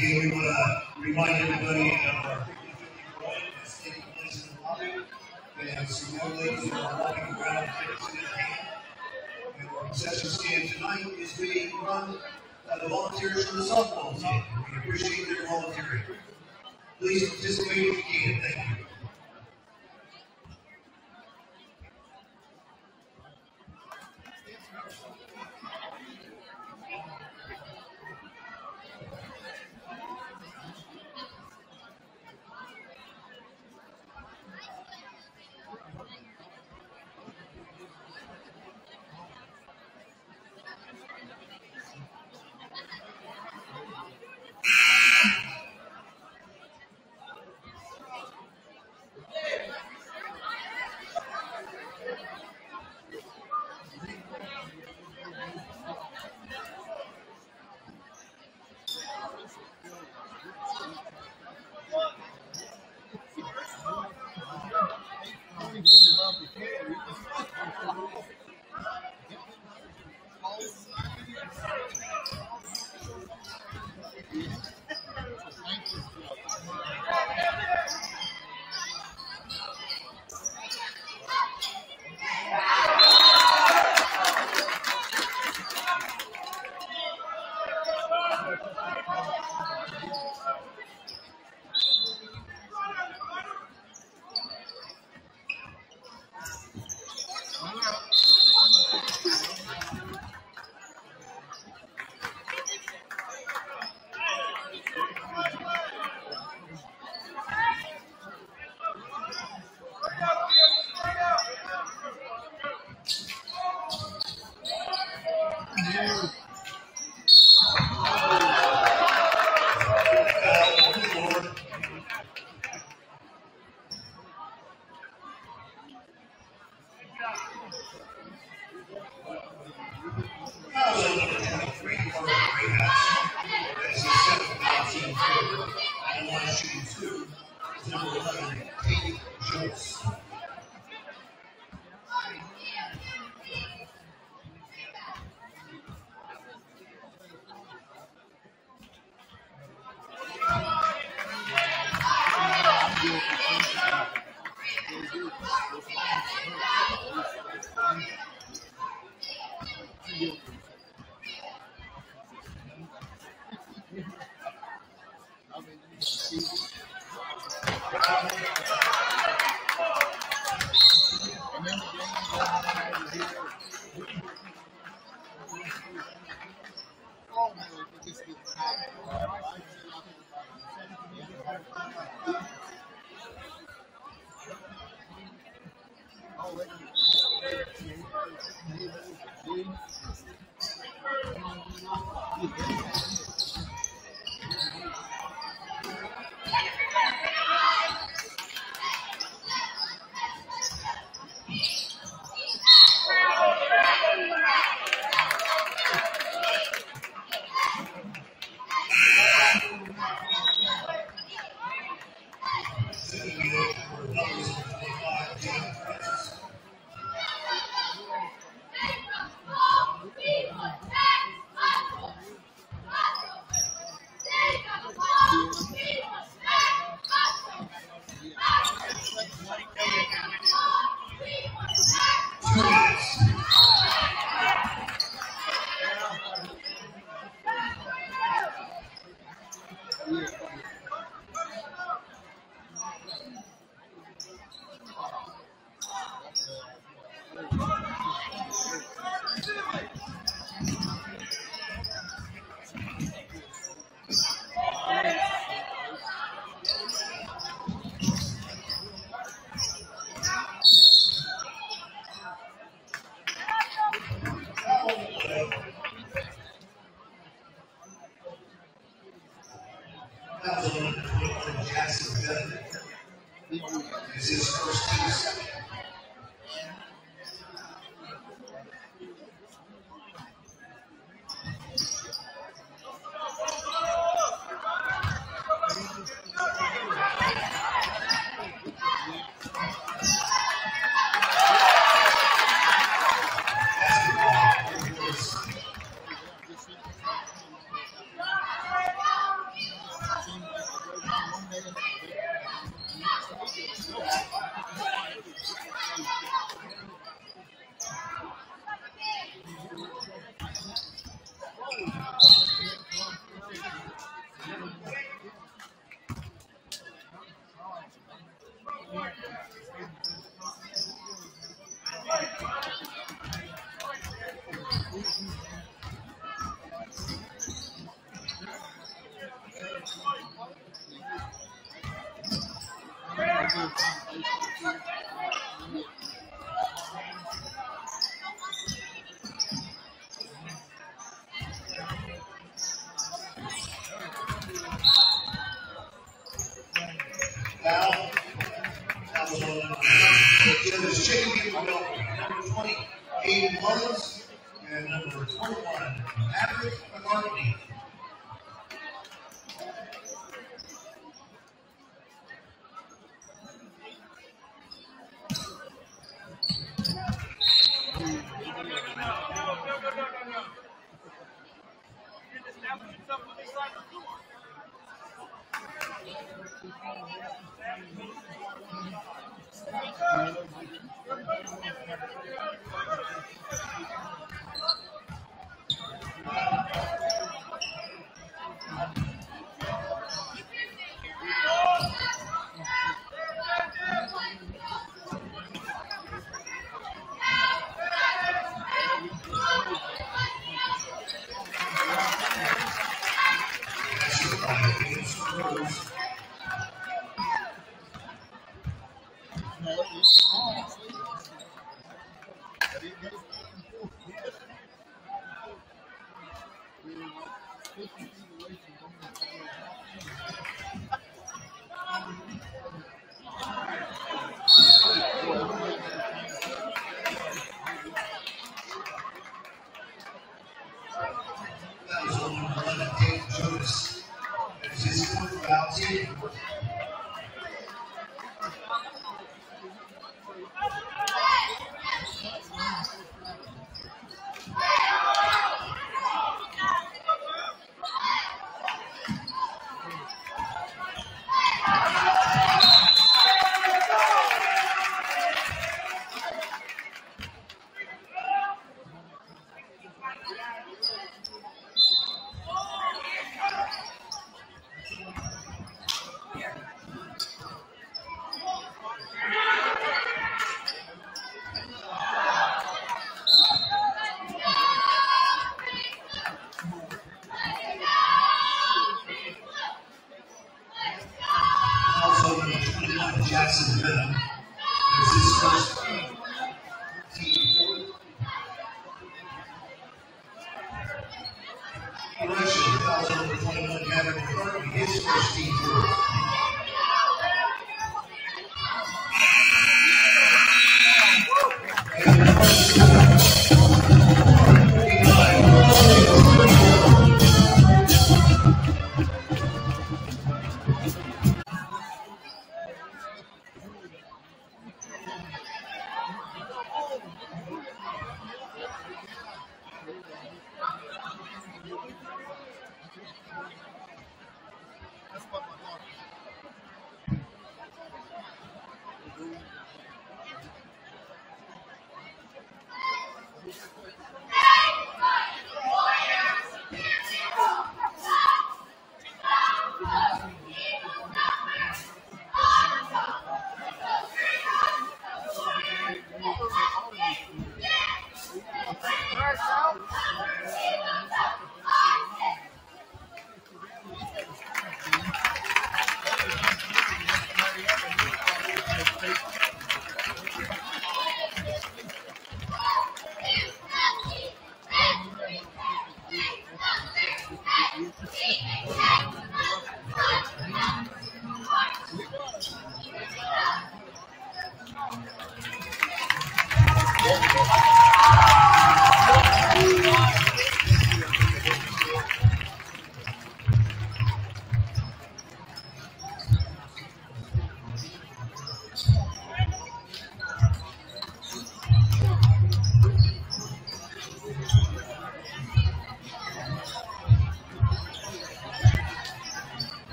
We want to remind everybody of our 50-50 run that's taking place in the lobby. We have some young ladies that are walking around with in their hand. And our concession stand tonight is being run by the volunteers from the softball team. We appreciate their volunteering. Please participate if you can. Thank you. Is his first piece. foul. That was on Judge's Chicken Feet from Belpre. Number 20, Aiden Mullins, and number 21, Patrick McCartney. Jackson Venom. It's his first team. Correction, foul number 21, Patrick McCartney, his first team.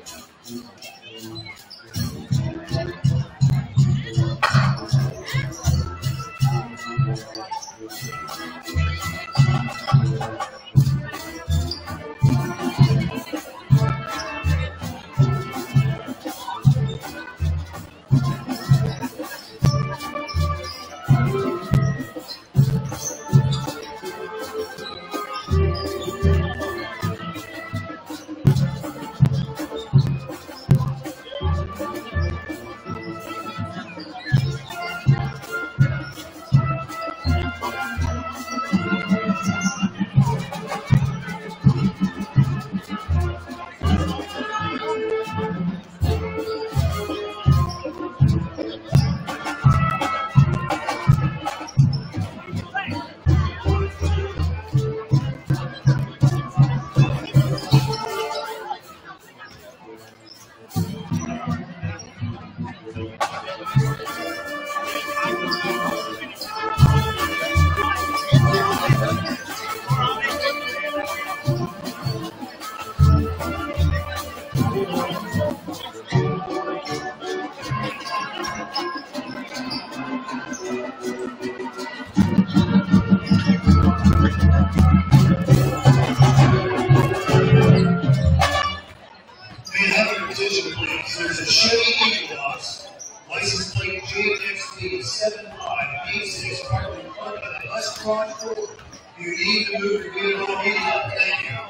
There's a Chevy Equinox, license plate JXD7586, parked in front of the bus garage door. You need to move your vehicle immediately. Thank you.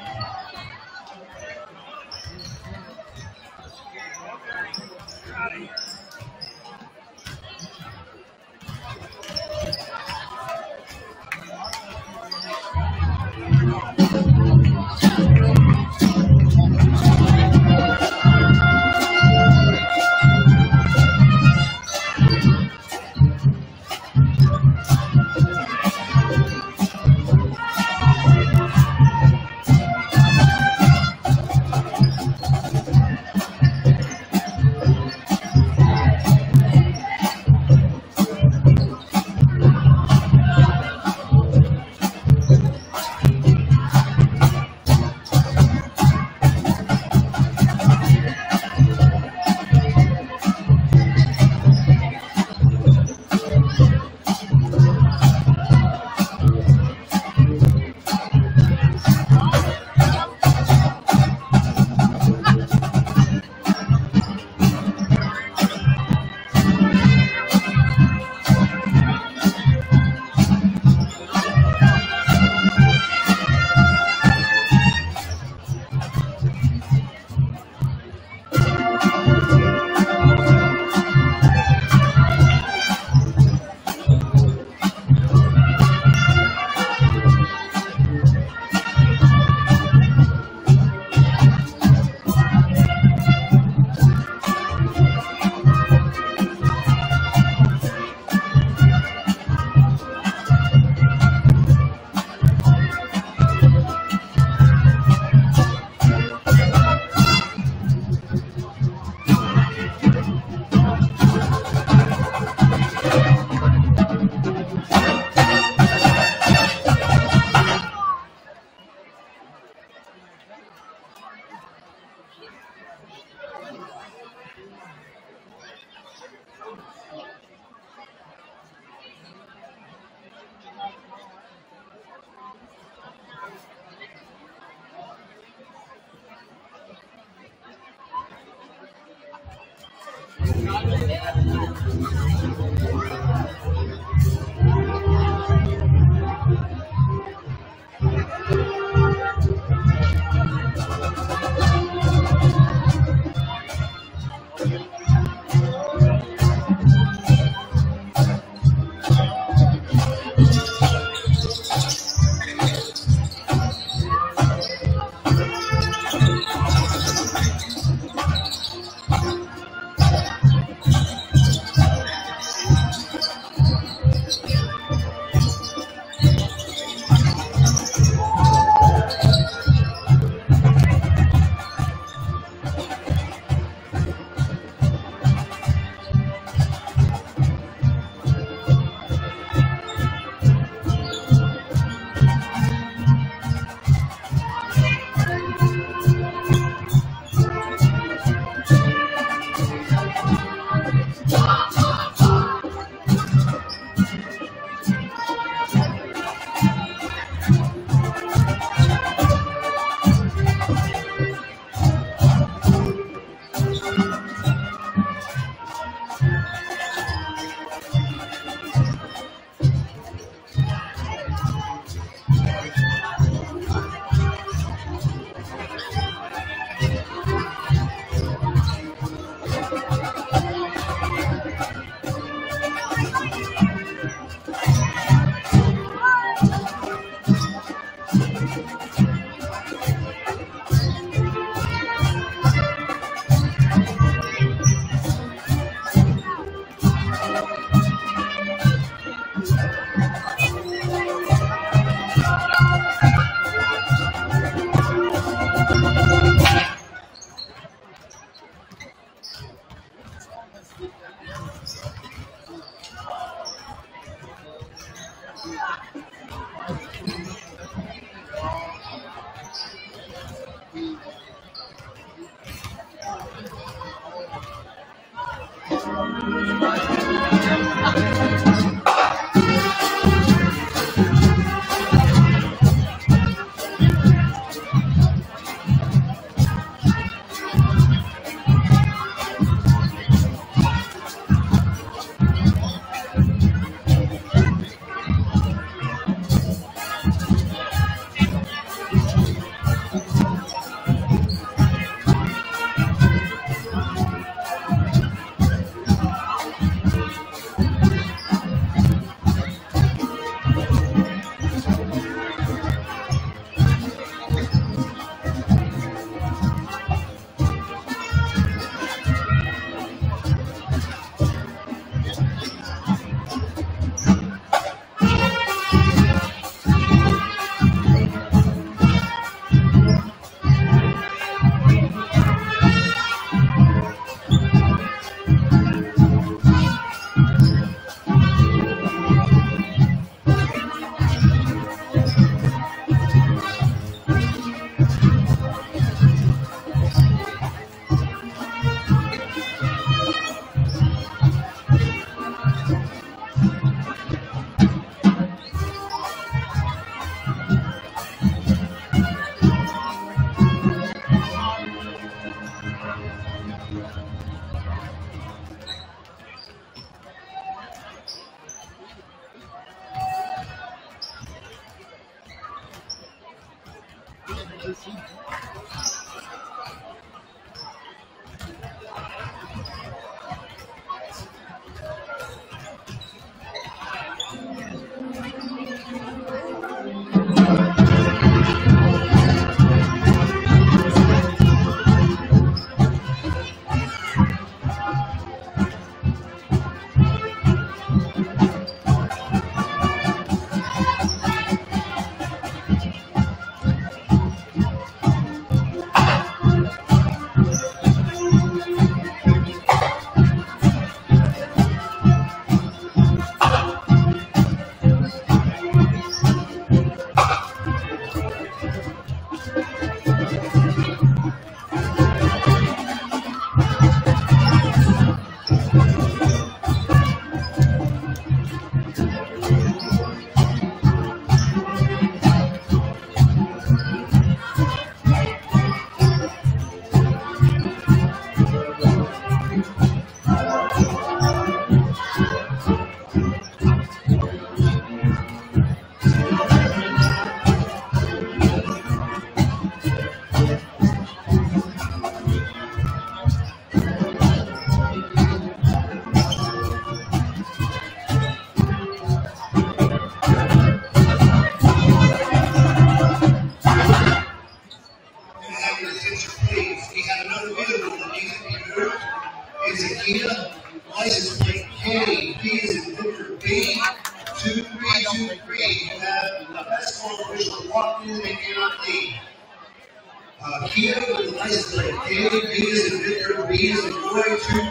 Kia with the license plate. K, B is in Victor, B is in Boy,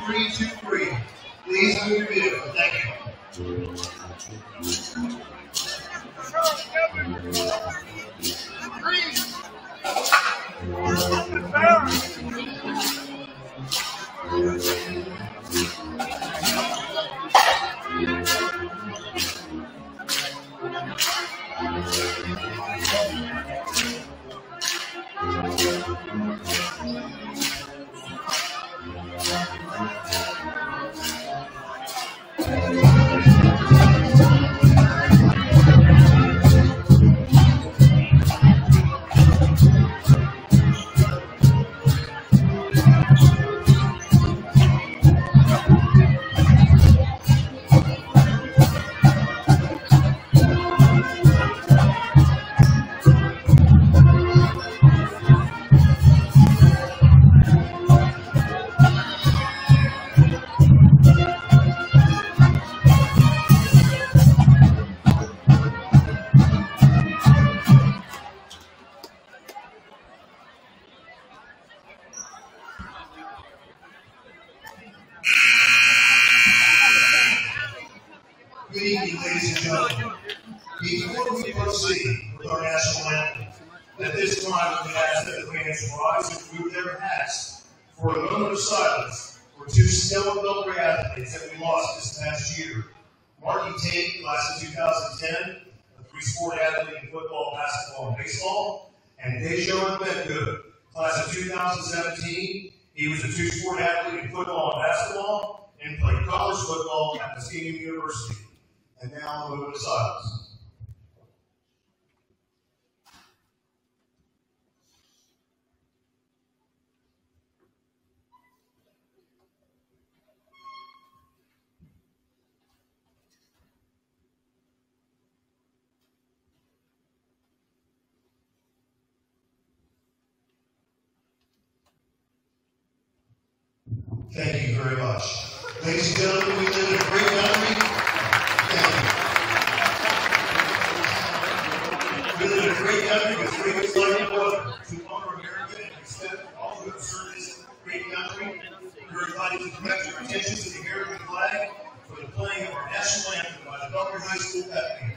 2323. Please move your vehicle. Thank you. Good evening, ladies and gentlemen. Before we proceed with our national anthem, at this time we ask that the fans rise and remove their hats for a moment of silence were two stellar Belpre athletes that we lost this past year. Marky Tate, class of 2010, a three-sport athlete in football, basketball, and baseball, and Dejon Bengood, class of 2017. He was a two-sport athlete in football and basketball, and played college football at Varsity University. And now I'll move to Silas. Thank you very much. Ladies and gentlemen, we live in a great country. We live in a great country with great climate weather. To honor America and respect all who have served this great country, we're invited to direct your attention to the American flag for the playing of our national anthem by the Belpre High School Band.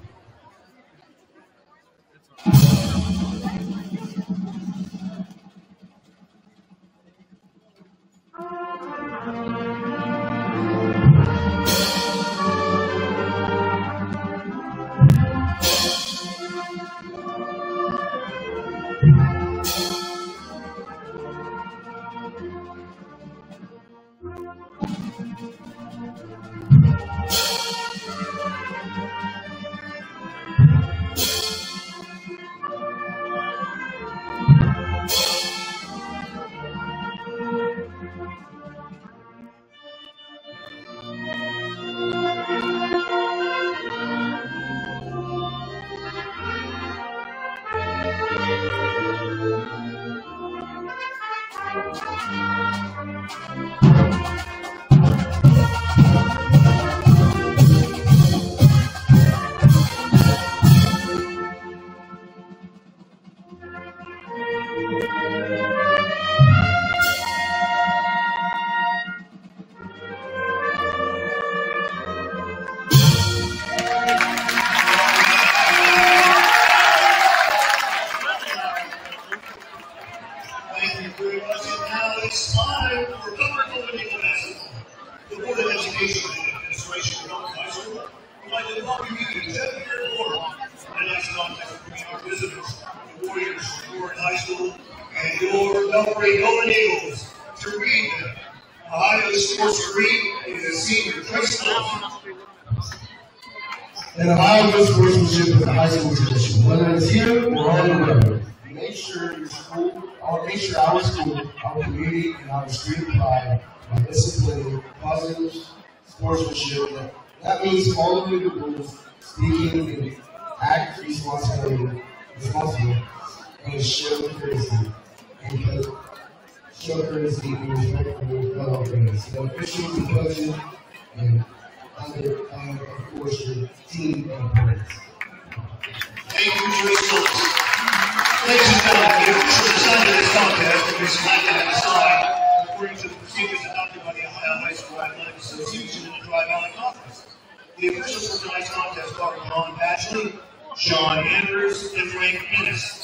And Ohio sportsmanship is a high school tradition. Whether it's here or on the road, make sure your school, or make sure our school, our community, and our street pride by disciplining positive sportsmanship. That means following the rules, speaking and act responsibly, and show courtesy and respect for your fellow fans. The officials and coaches and of course, your team and parents. Thank you for your service. Ladies and gentlemen, the official design of this contest is selected at the slide according to the procedures adopted by the Ohio High School Athletic Association and the Tri-Valley Conference. The officials for tonight's contest are Ron Batchley, Sean Andrews, and Frank Ennis.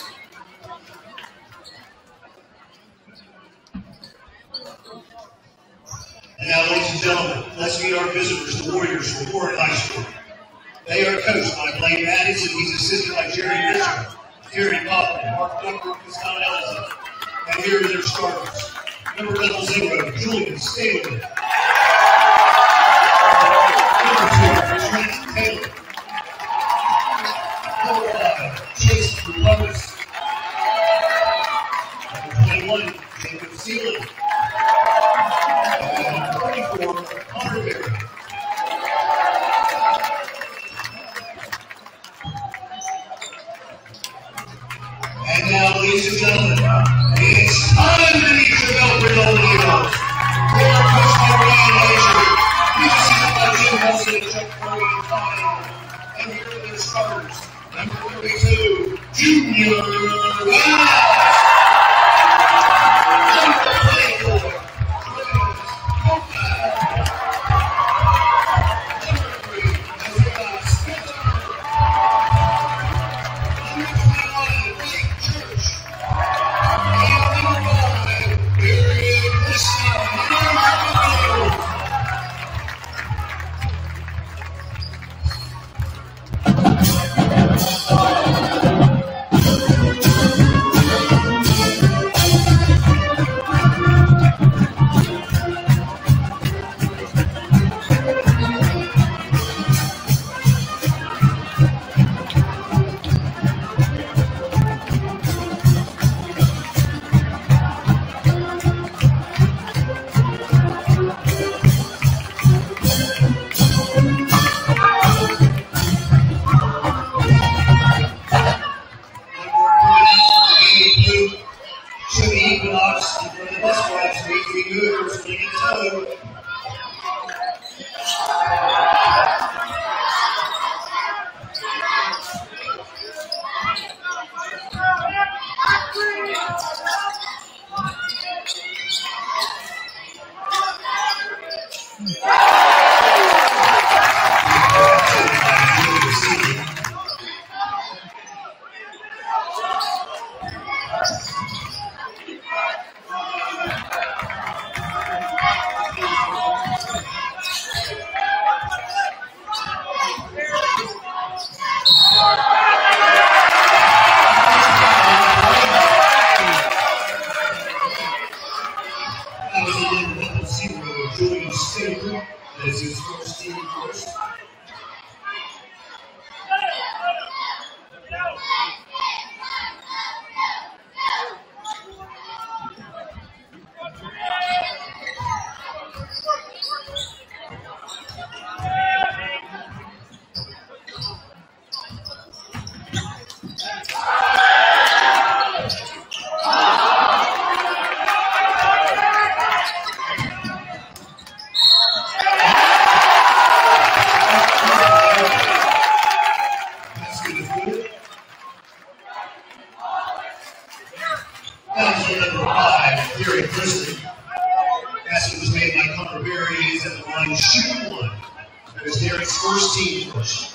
And now, ladies and gentlemen, let's meet our visitors, the Warriors from Warren High School. They are coached by Blaine Mattis, and he's assisted by Jerry Bishop, Terry Kaufman, Mark Dunker, and Scott Ellison. And here are their starters. Number 0, Julian Staley. Number 2, Trent Taylor. Number 5, Chase Rubbers. Number 21, Jacob Seeley. And 24, Connor Berry. And now, ladies and gentlemen, it's time to meet the Belpre Golden Eagles. They are coached by Ryan Asher. He's assisted by Jim Nelson, Chuck Curry, and Tom Allen. And here are their starters. Number 32, Junior Wells. Number 24, Number 5, turning his toe. That is his first team first. Basket was made by Cumber Berry. He's at the line shooting one. That is Derek's first team push.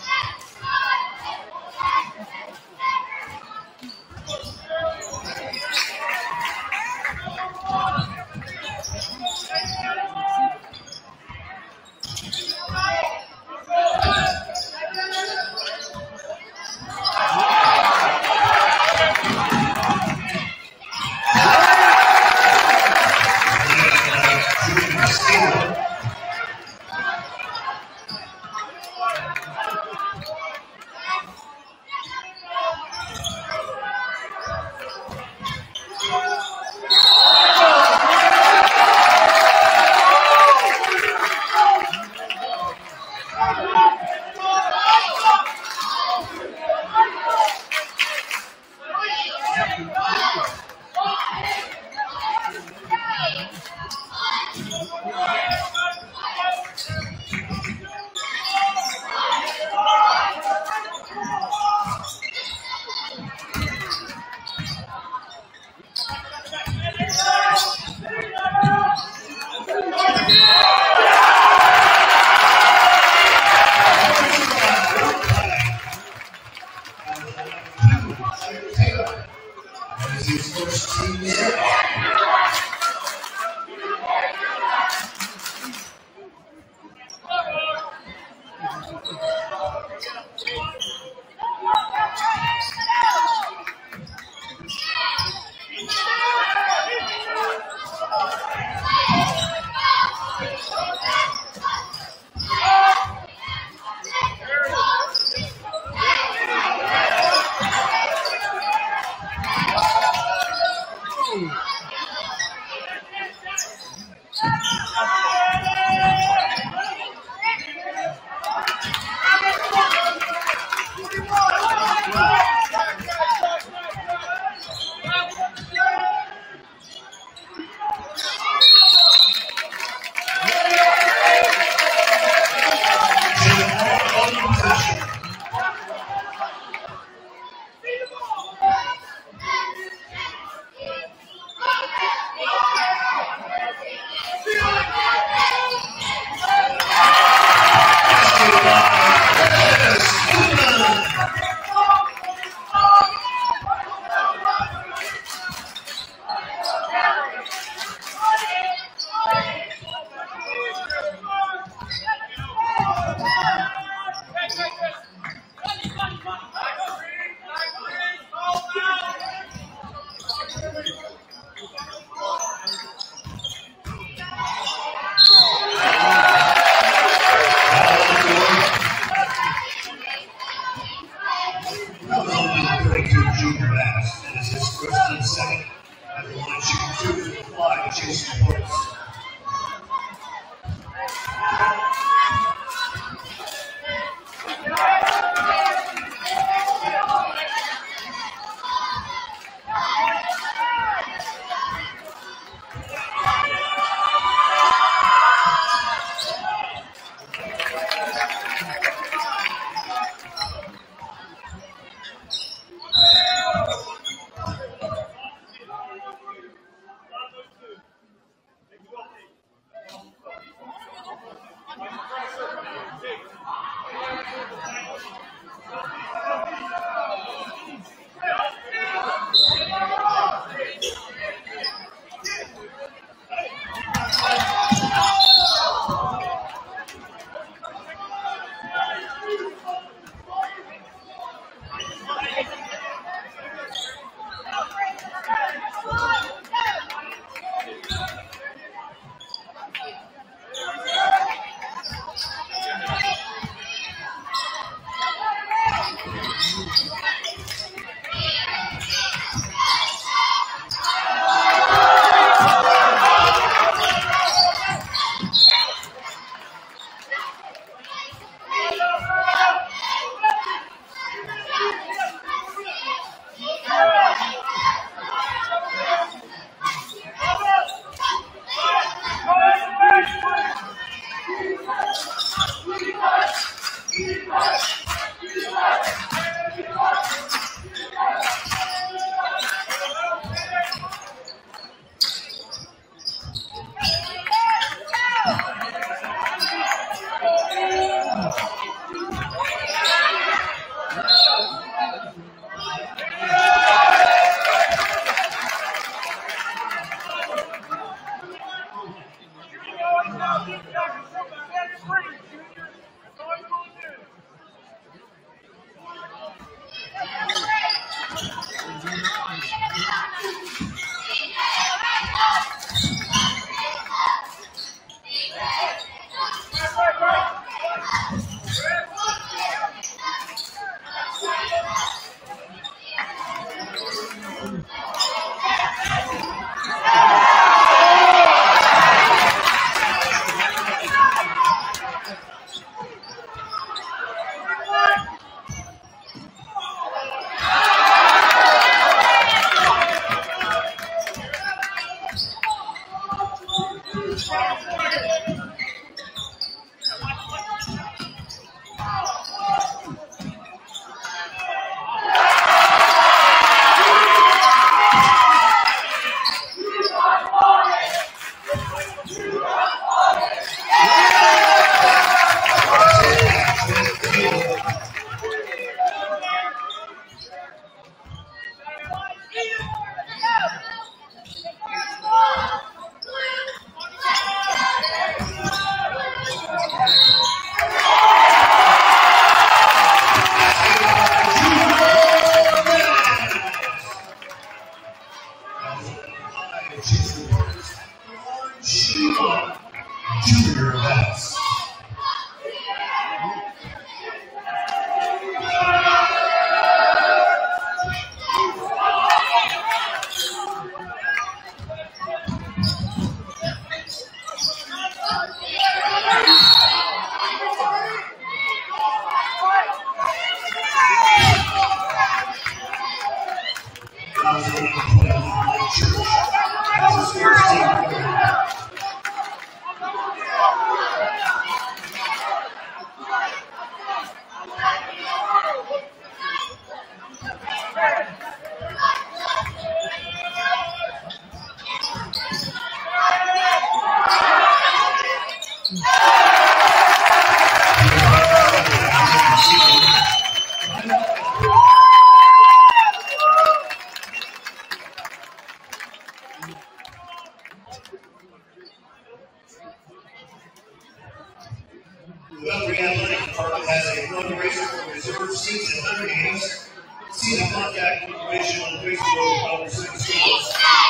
The Belpre Athletic Department has a fundraiser for reserve seats at Thunder games. See the contact information on the Facebook of Belpre City Schools.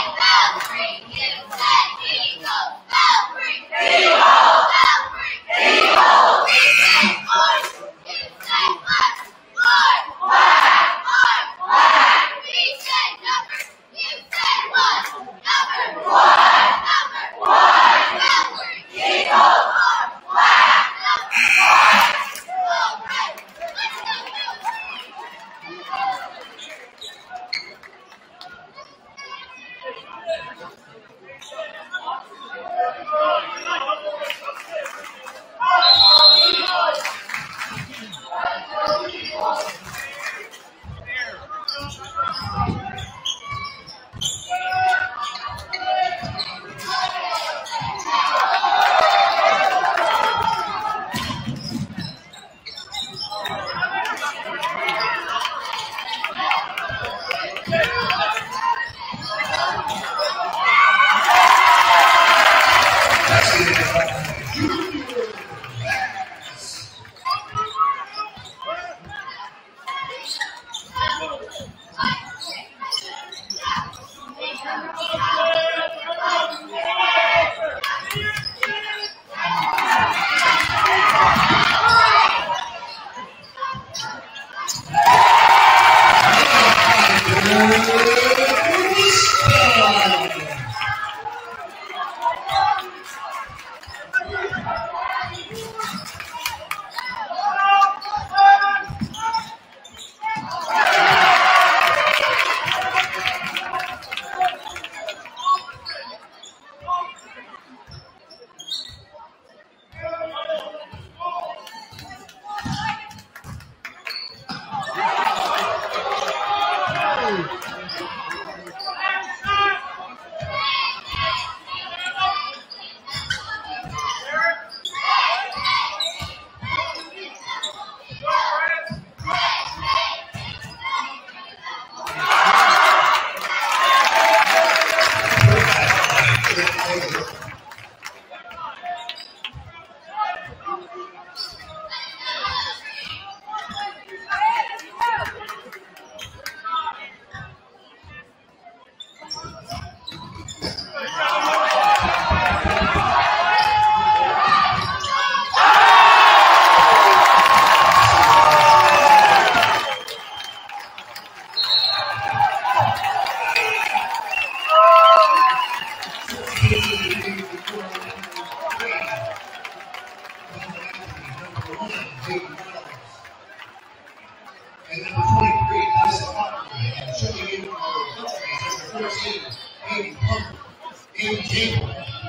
And number 23, Lisa Conklin, and checking in for number 14, Aiden Pump, Aiden Cable.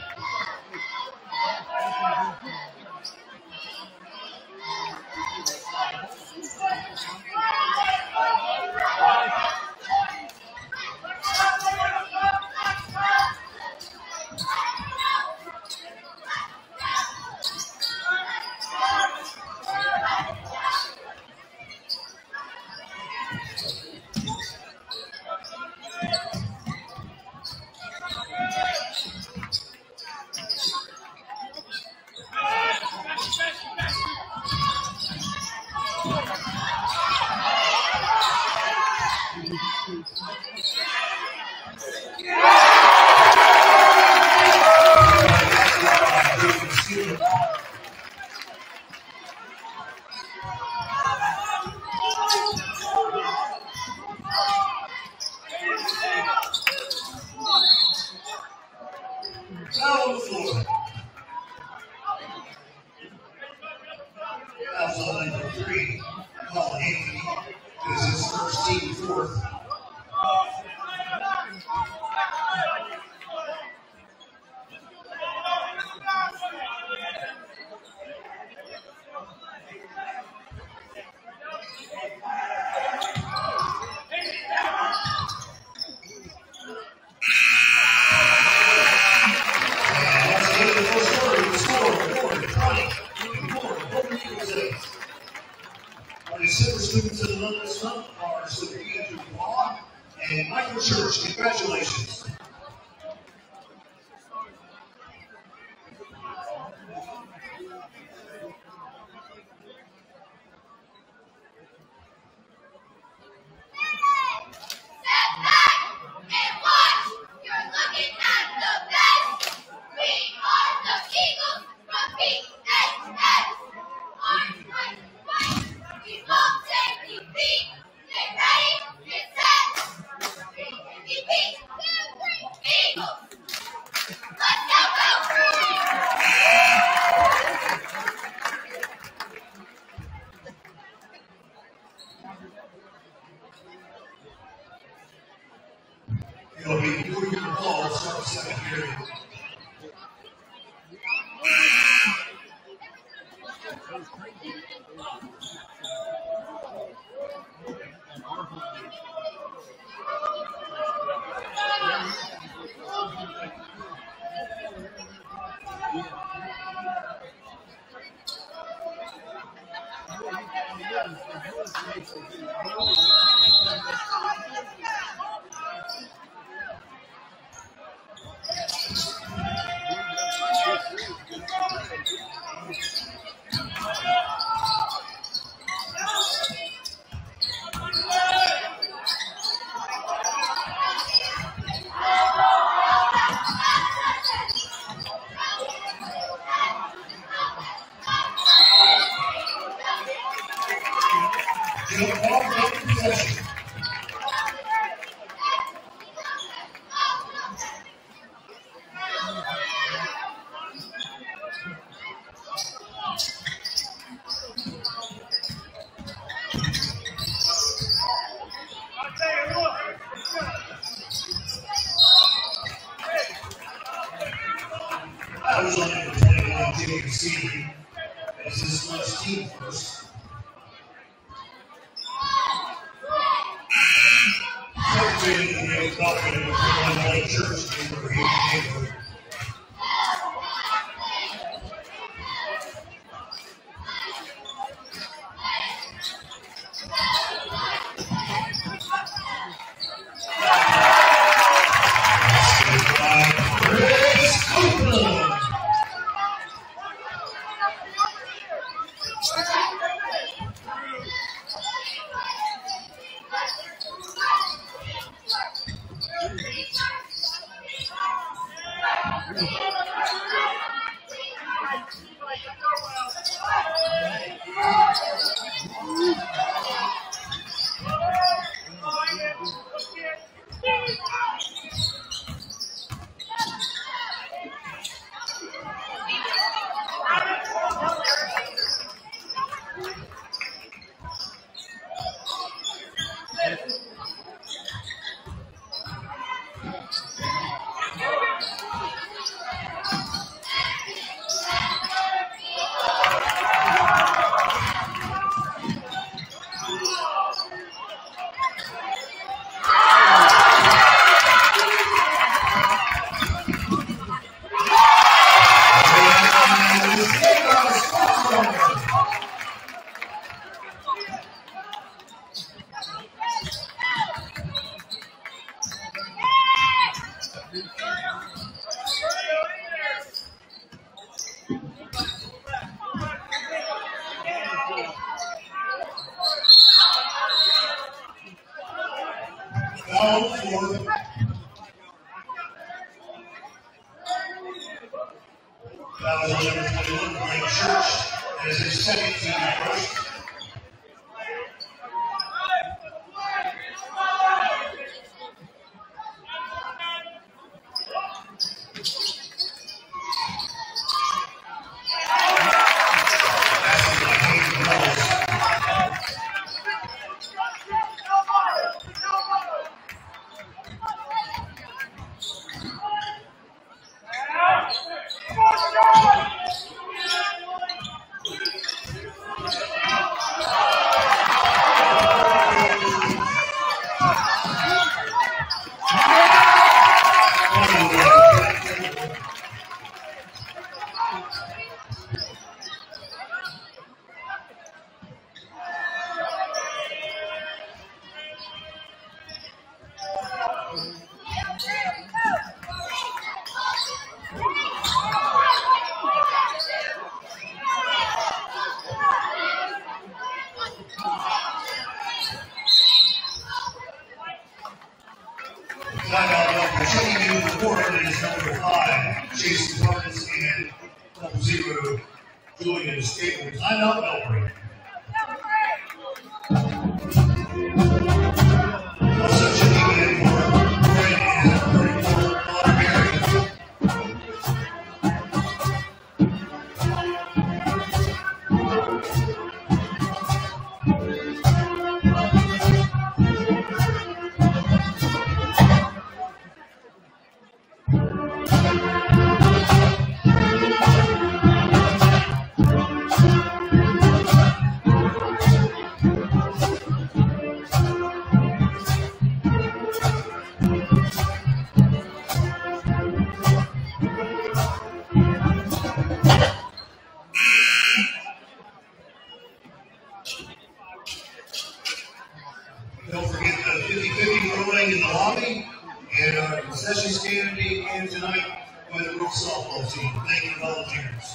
Congratulations. It'll be moving the ball to start the second period. I was only playing on JC as his first team first. Celebrating the game balcony with one church neighborhood. That was number 21, Brian Church, as his second team first. Continuing the board is number 5, Jason Barnes, and 0 doing an escape with timeout Belpre. Also checking in for Brent is 34 on Mary. Don't forget the 50-50 rolling in the lobby, and our concession stand being in tonight by the girls softball team. Thank you, volunteers.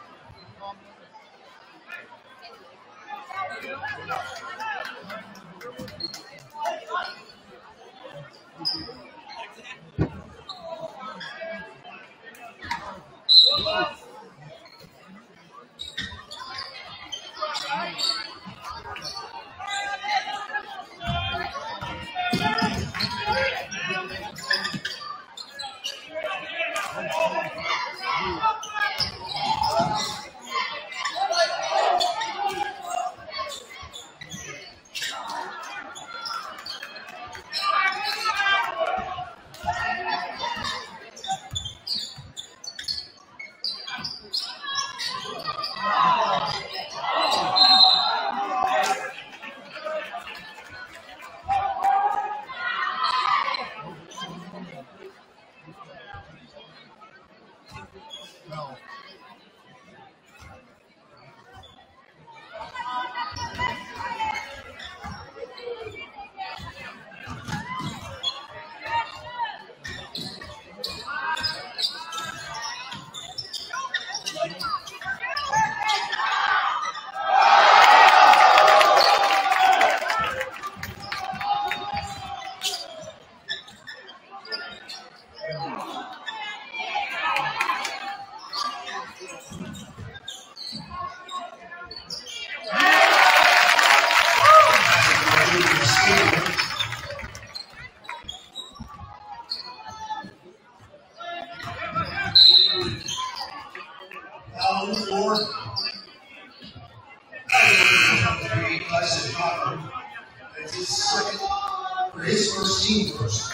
For his first team first.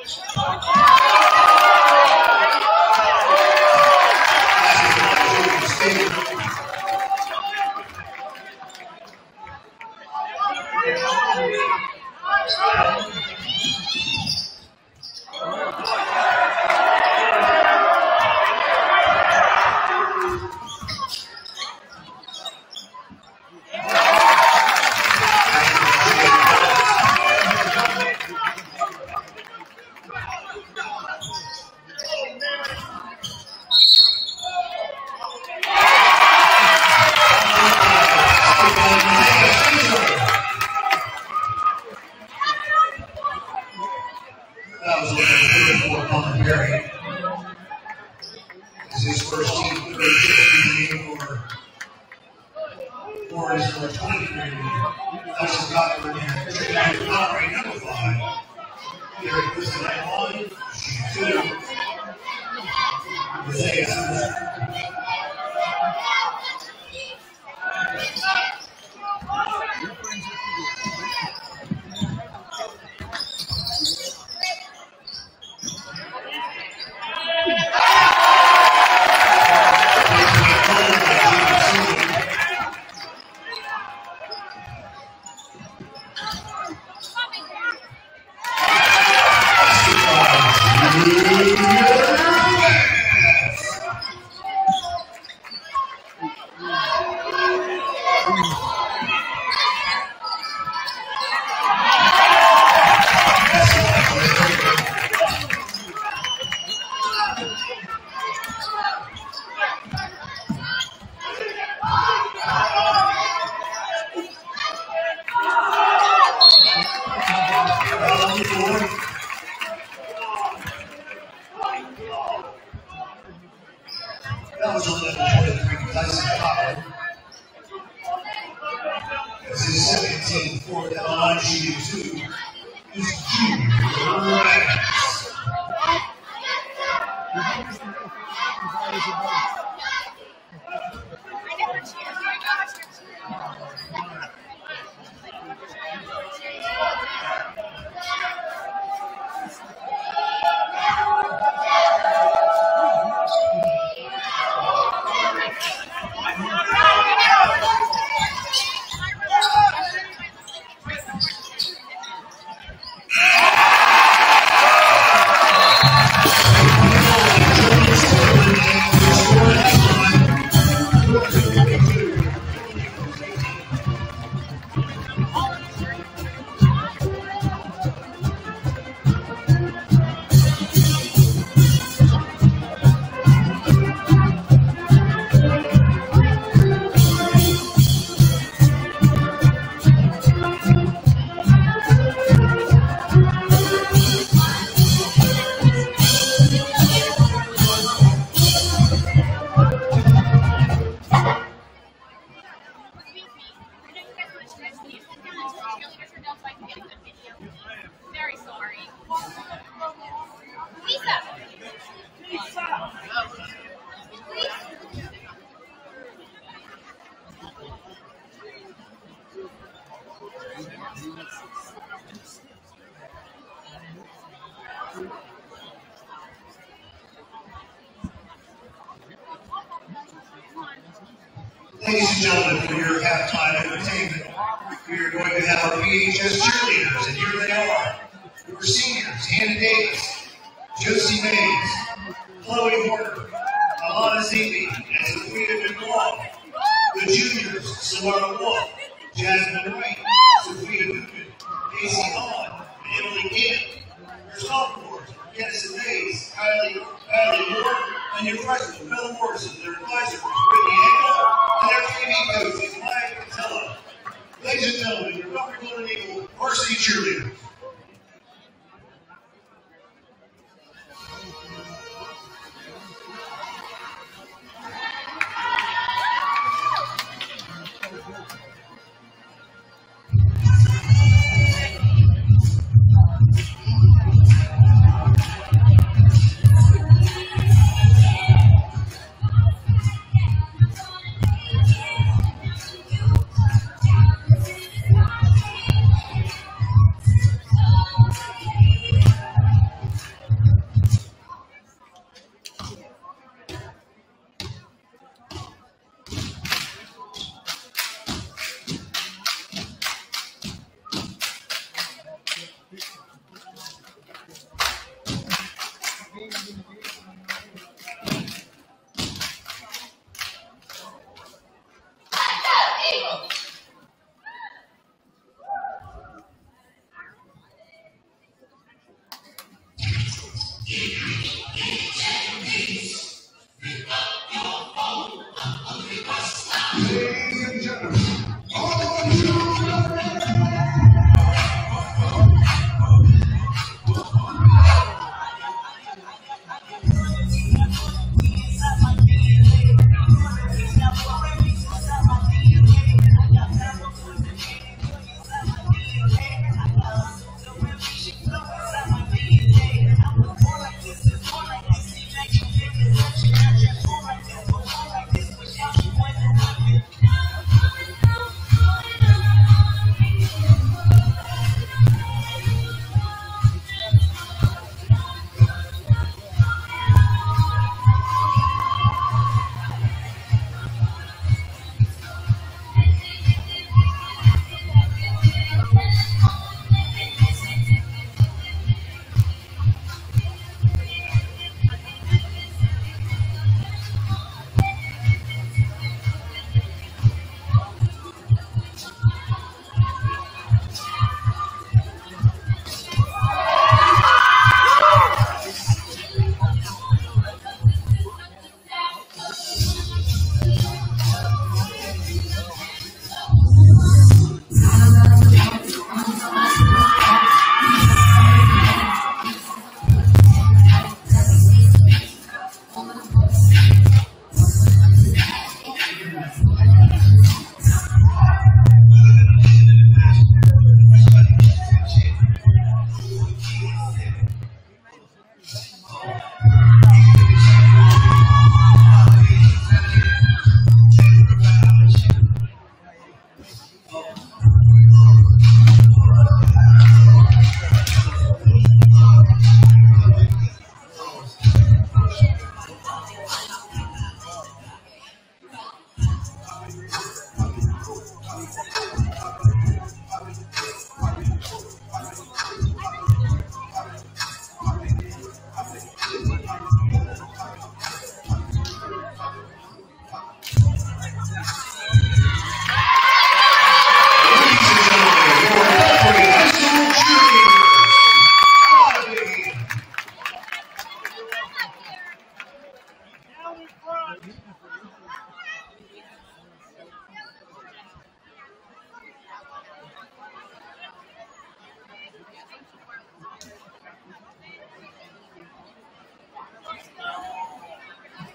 That was a 34-pounder Barry. This is his first team 36 game for his 23. That's got for him. Check out the right number 5. Barry puts the night on. She's 2. That was on level 23, Tyson Cotton. This is 17, 4 down line, shooting 2. This is Junior Rats. Ladies and gentlemen, for your halftime entertainment, we are going to have our PHS cheerleaders, and here they are. Your seniors, Hannah Davis, Josie Mays, Chloe Horner, Alana Zeeby, and Sophia McLaughlin. The juniors, Samara Wolf, Jasmine Wright, Sophia Newman, Casey Hahn, and Emily Kent. Your sophomores, Madison Mays, Kylie Moore, and your freshmen, Bill Morrison, their advisors, Brittany Engel, and their TV coaches, Mike Patella. Ladies and gentlemen, your Belpre Golden Eagle varsity cheerleaders.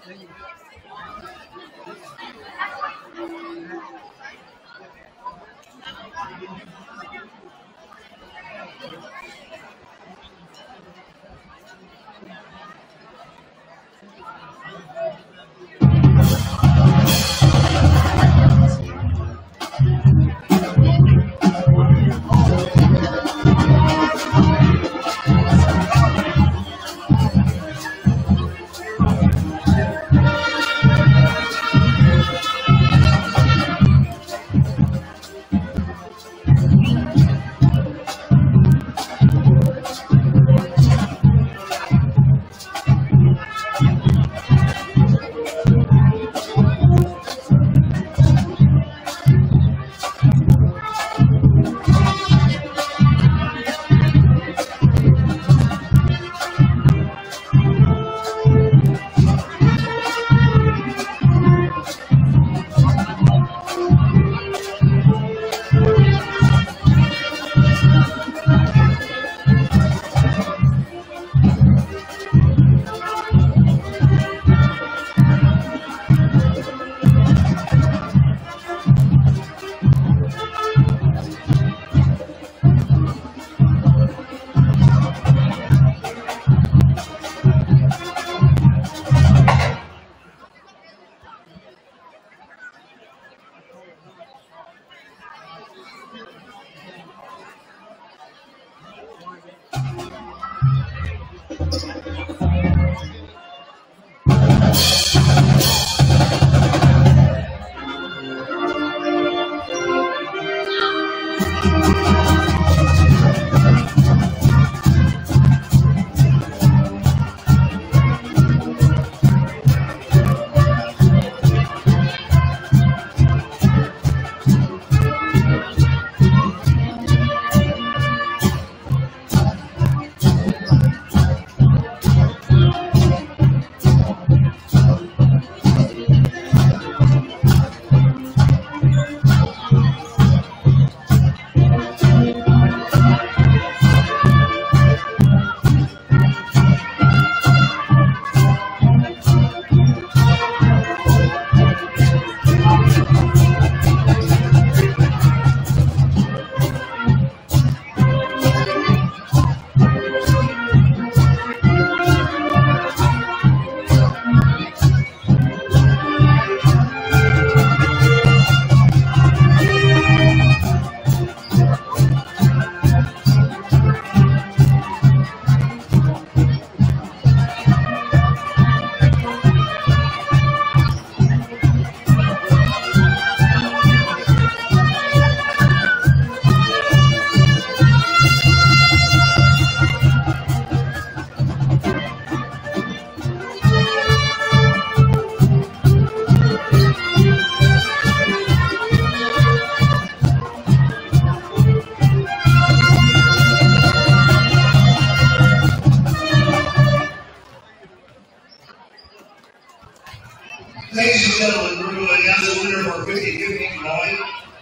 Ladies and gentlemen, we're going to announce the winner of our 50-50 drawing.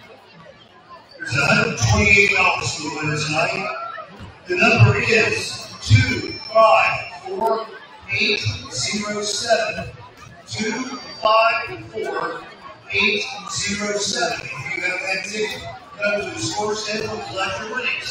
There's $128 for the winner tonight. The number is 254807. 254807. If you have that ticket, come to the sports table and collect your winnings.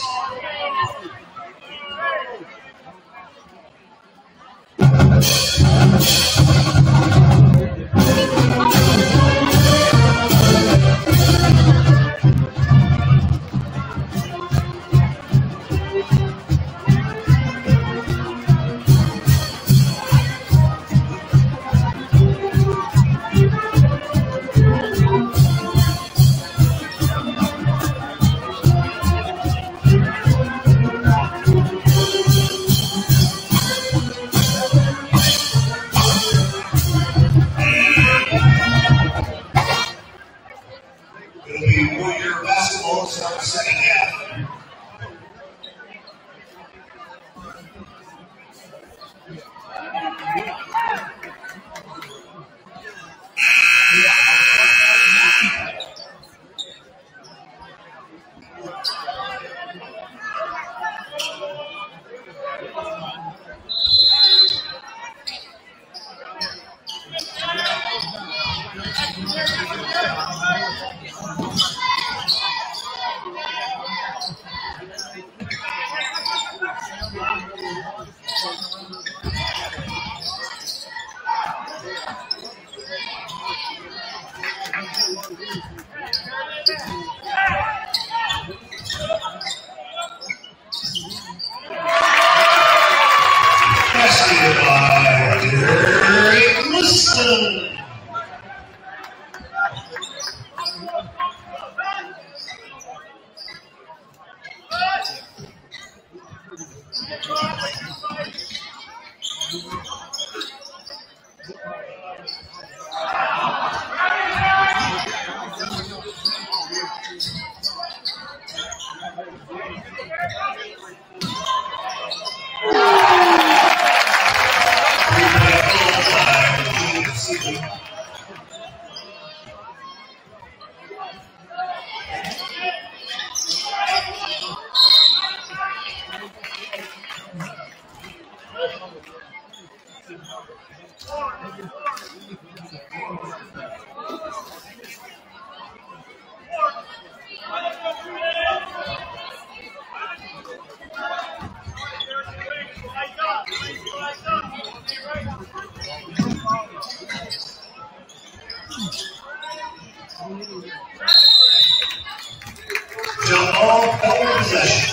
Jump ball, Belpre possession.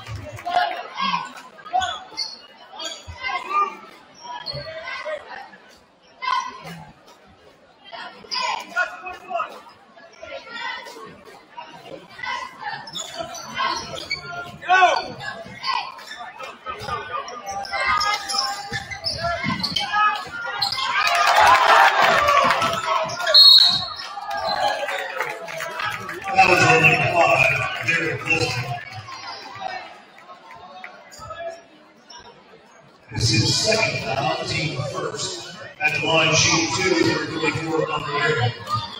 That was only 5. Very close. This is second foul, team first. At the line, shooting 2, they're doing work on the air.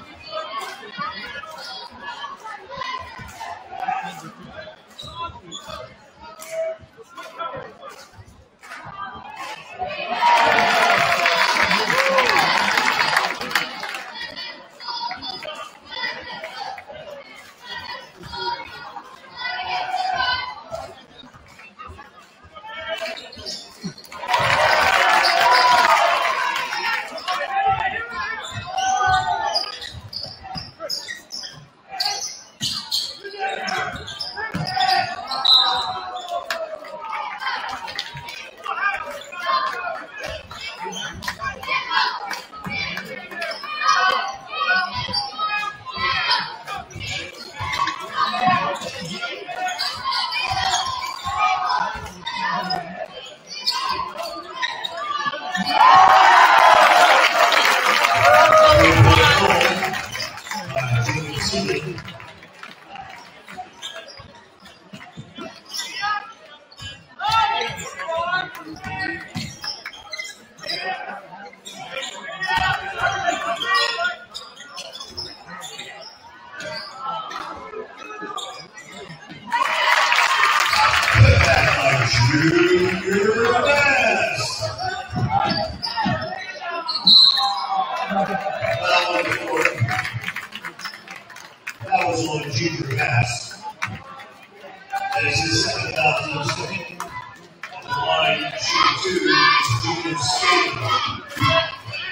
That was on junior pass. That is his second foul team second. On the line, shooting 2 is Julian Skater.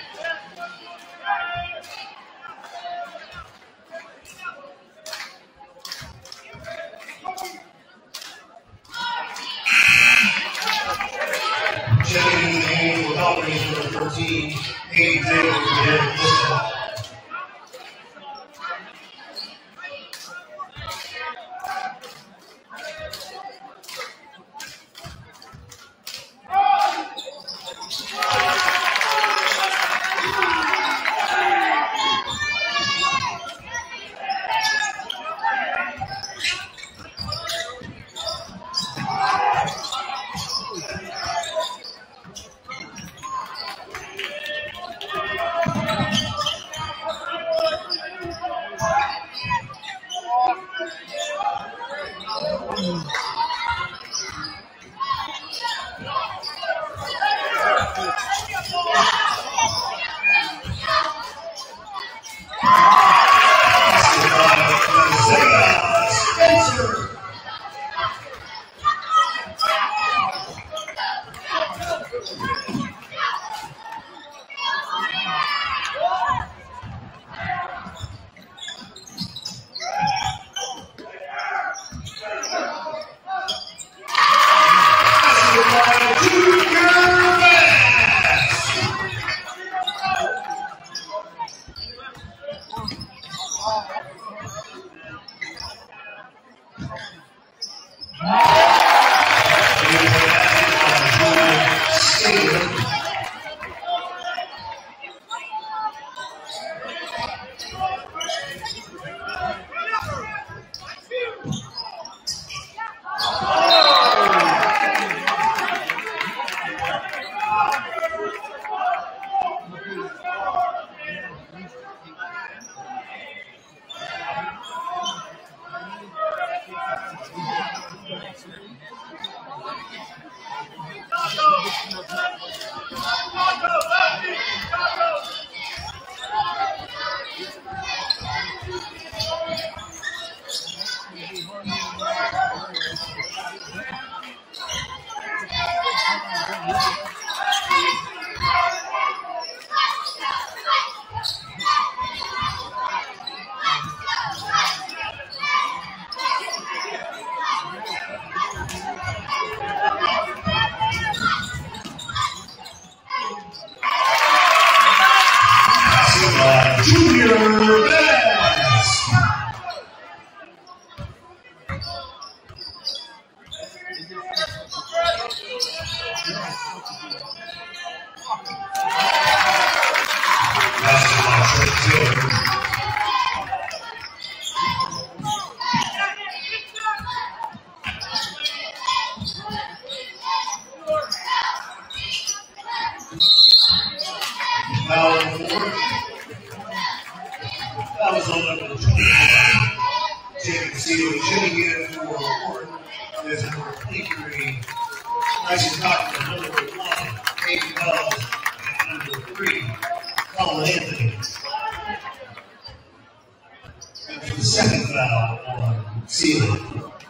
Checking in the game for Belpre number 13, Hayden Taylor for the head of number 25, Jacob Seeley. Checking in for Ward is number 23, Tyson Cotton, number 1, Aiden Wells, and number 3, Colin Anthony. And for the second foul on Seeley.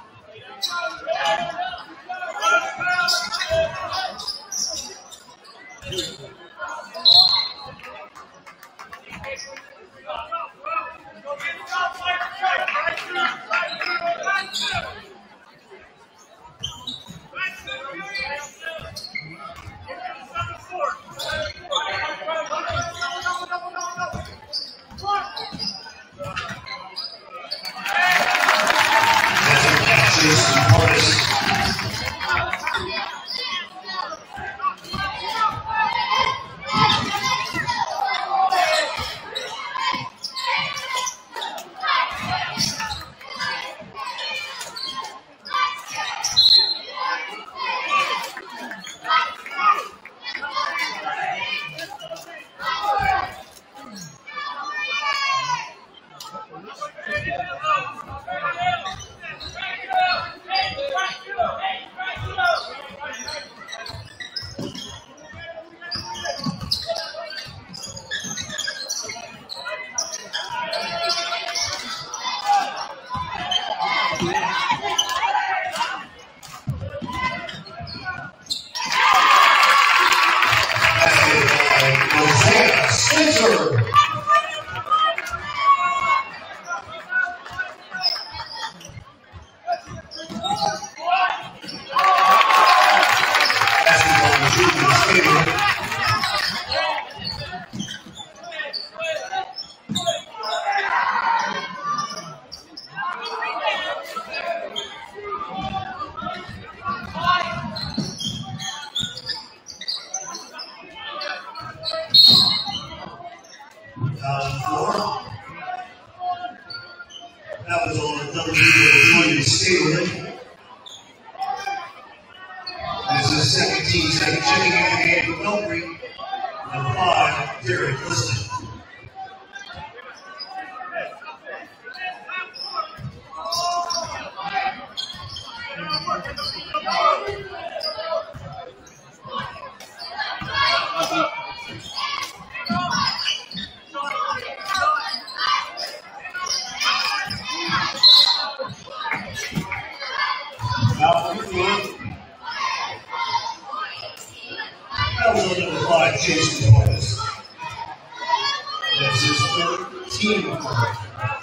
That was on the double Julian Staley. This is second team, second checking in the game for Belpre. Number 5, Derek Liston. That was on number 5, Jason Thomas. That's his 13th point.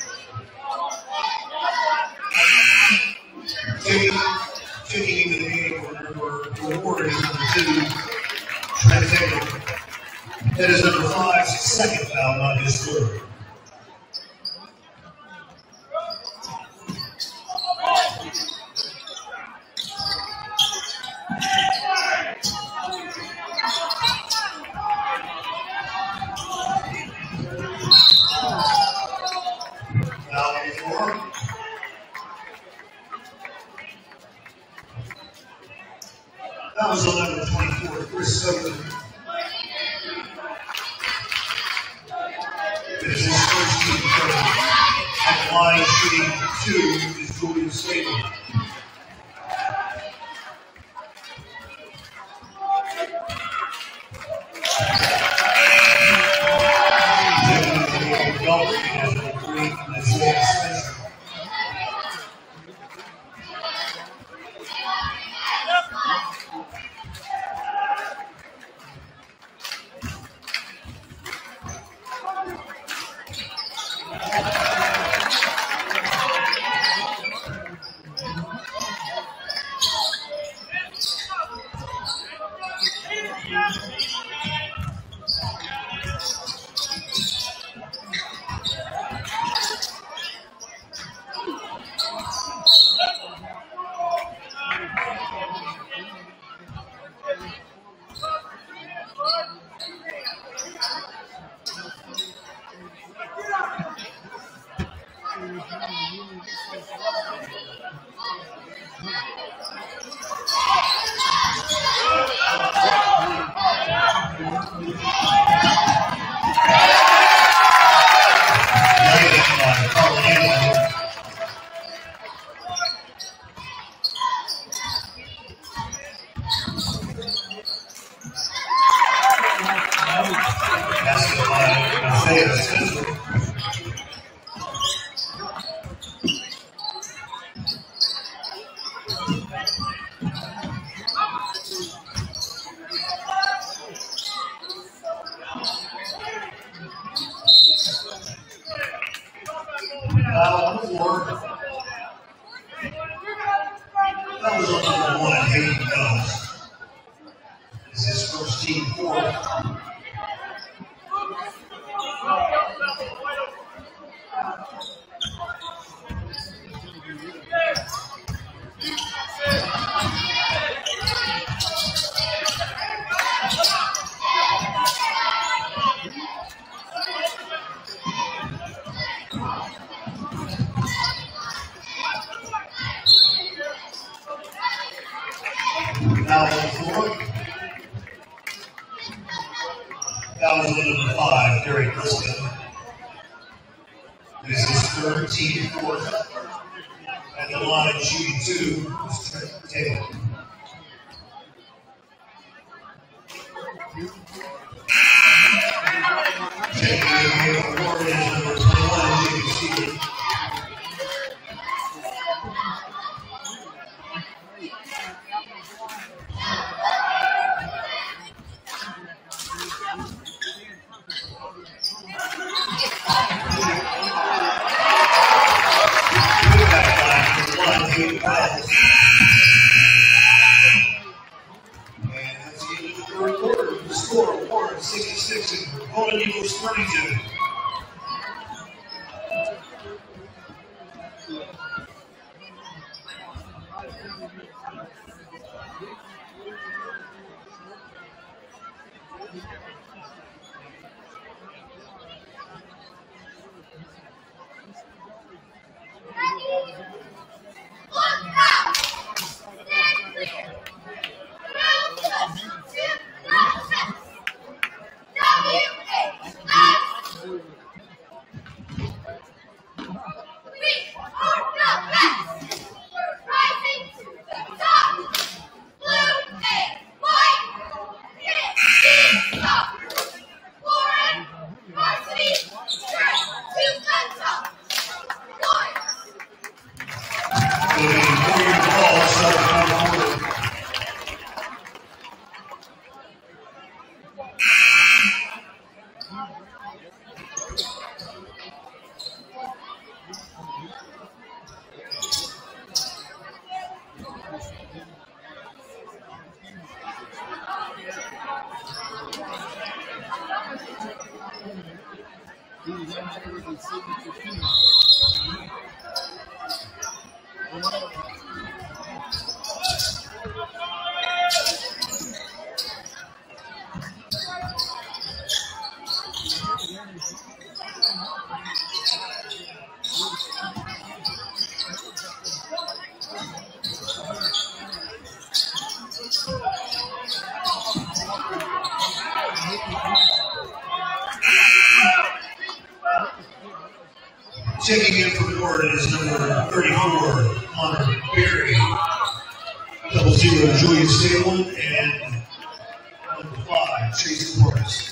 Checking into the game for Ward is number 2, Trent Taylor. That is number 5's second foul, not his third. That was on number 24, Chris Souther. It is his first team third. At the line, shooting 2 is Julian Staley. Belpre has number 3, and that's Spencer. That was on number 1, Hayden Wells. This is his first team fourth. Now on the floor. That was number 5, Derek Griscom. This is third team fourth. At the line shooting 2 is Trent Taylor. Checking in here for Warren is number 21, Jacob Stevens. And that's the end of the third quarter. The score, Warren 66 and Golden Eagles 32. Checking in for Warren is number 34, Connor Berry. 00, Julian Staley, and number 5, Chase Morris.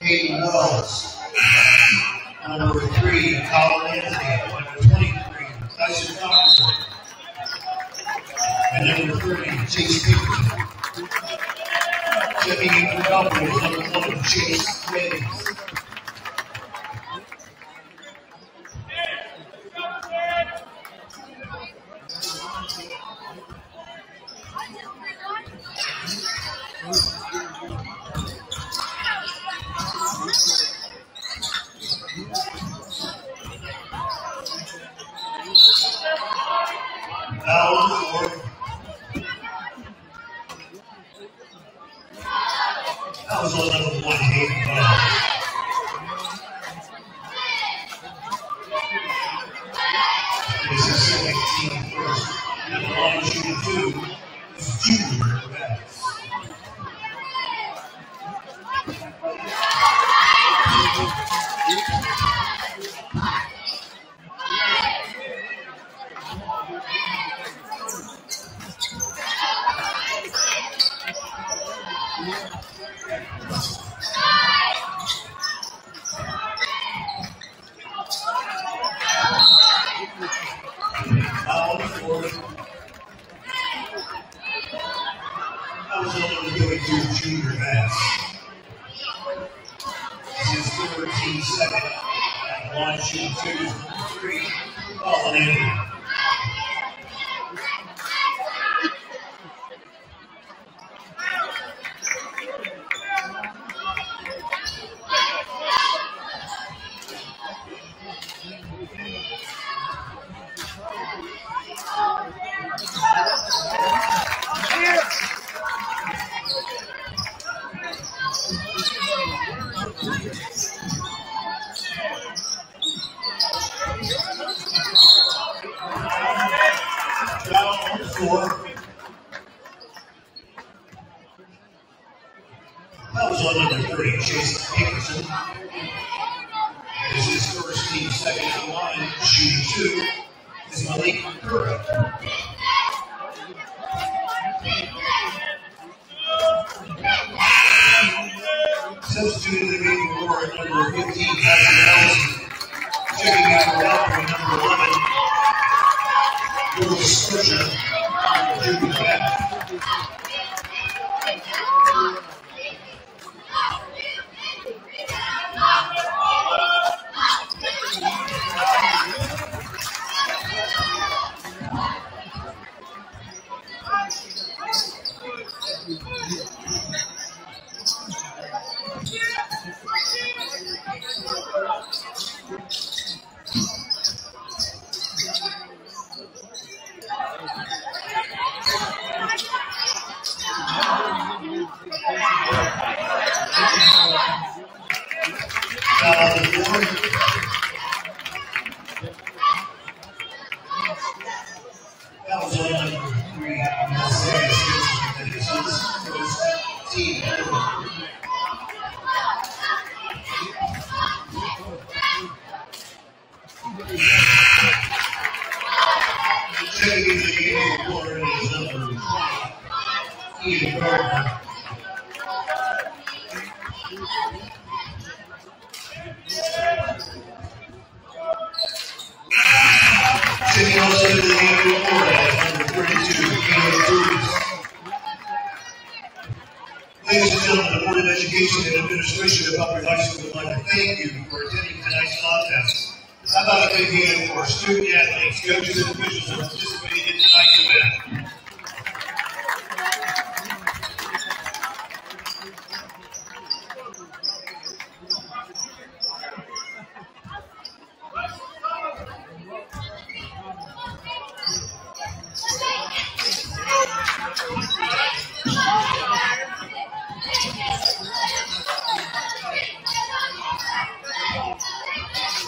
Hayden Wells. Number 3, Colin Anthony. Number 23, Tyson Cochran. And number 30, Chase Pinkerton. Stepping in for Belpre is number 1, Chase Jennings. That was on number 1, Hayden Wells. This is second team first. And the line shooting 2 is Junior Bass. That was only going to Junior Bass. This is third team second. And the line shooting 2 is number 3, Colin Anthony. That was on number 30, Chase Pinkerton. This is first team second in the line, shooting 2 is Malik Curry. Substituting the game for number 15, Patrick Nelson. Checking out Belpre, number 11, Will Scotia, Junior Bass. That was on number 3, team. Checking into the game quarter is number 20, Ian Gardner. Checking also into the game quarter is number 32, Ian Cruz. Ladies and gentlemen, the Board of Education and Administration of Belpre High School would like to thank you for attending tonight's contest. How about a big hand for student athletes, coaches, and officials who participated in tonight's event?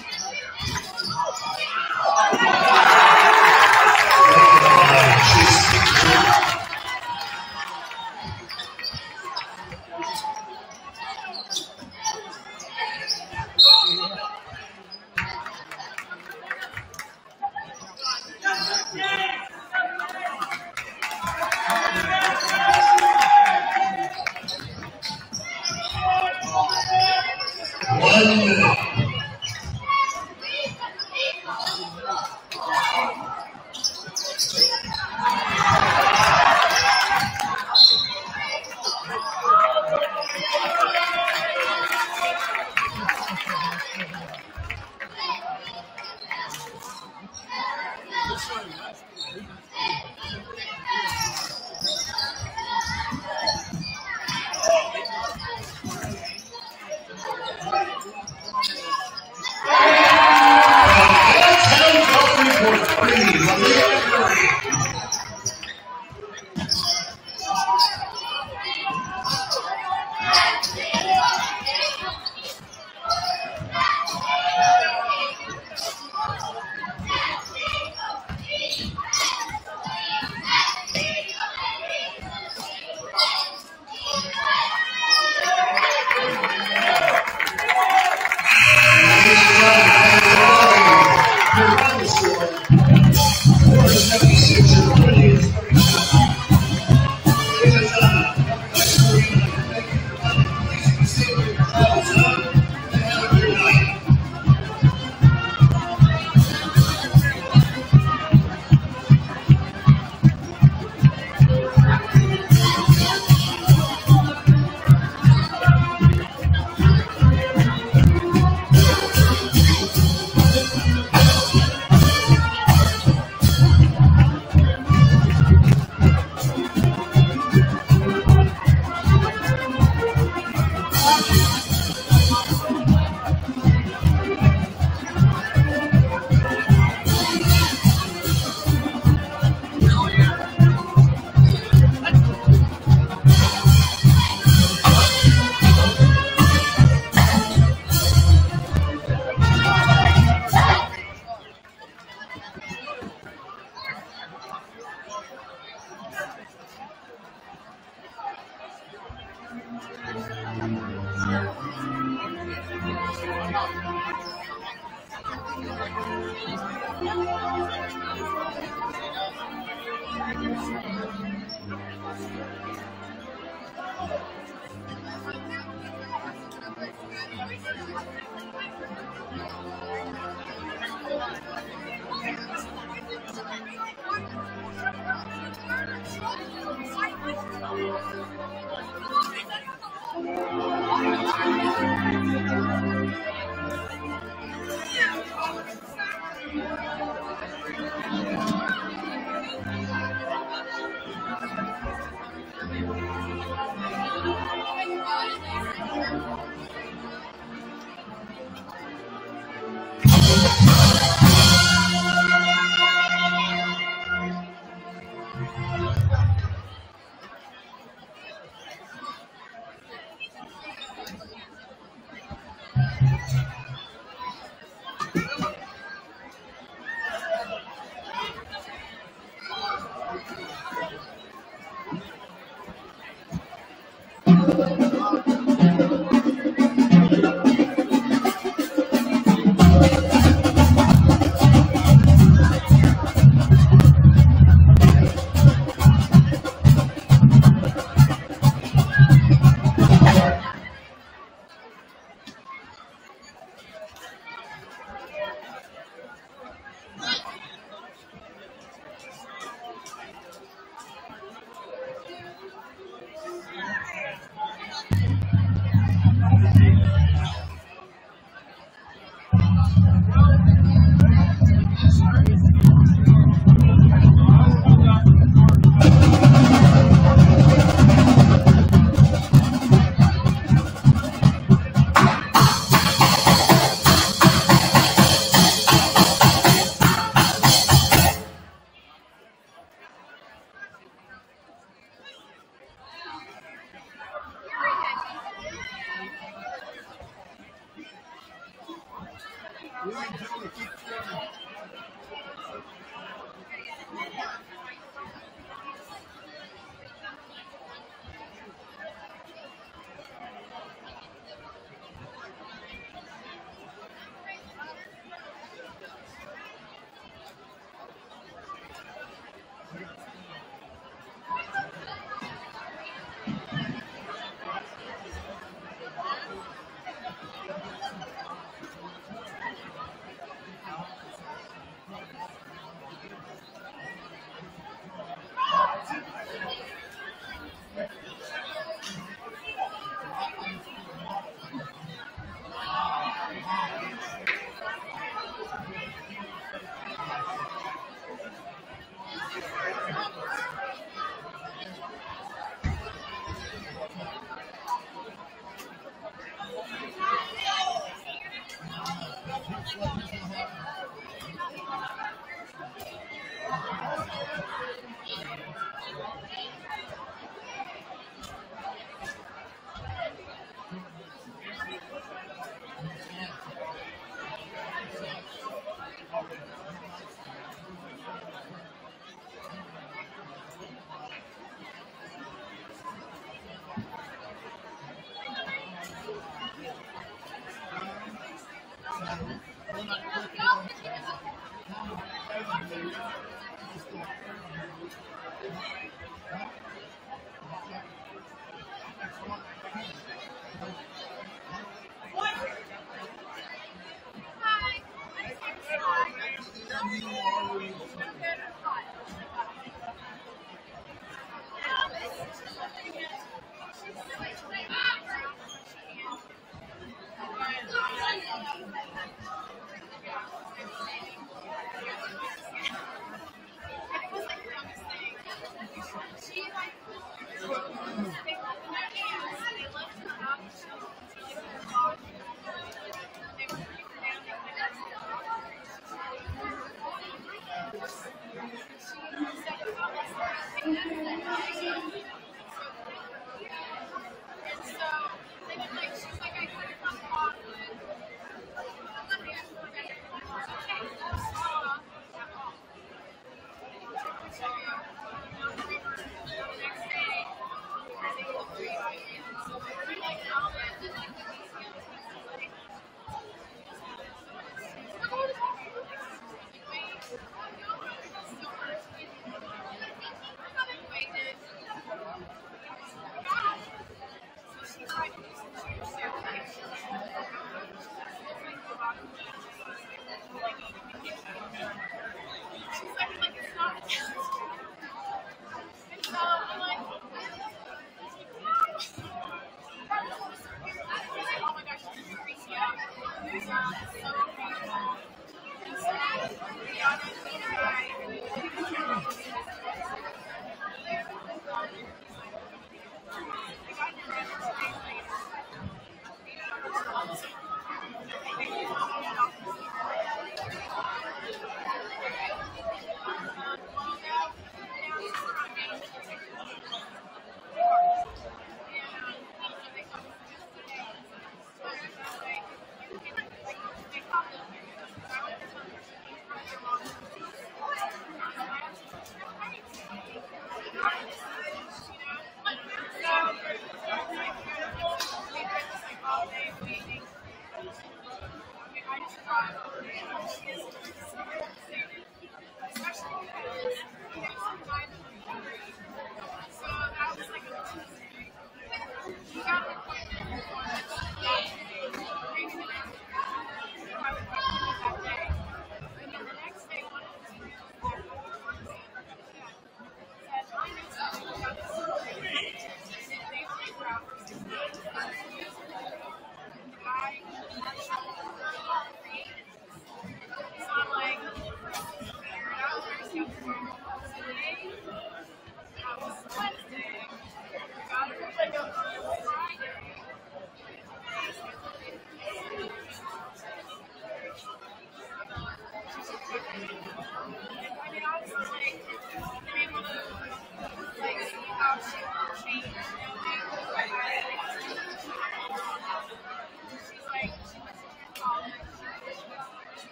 Chase 1 minute.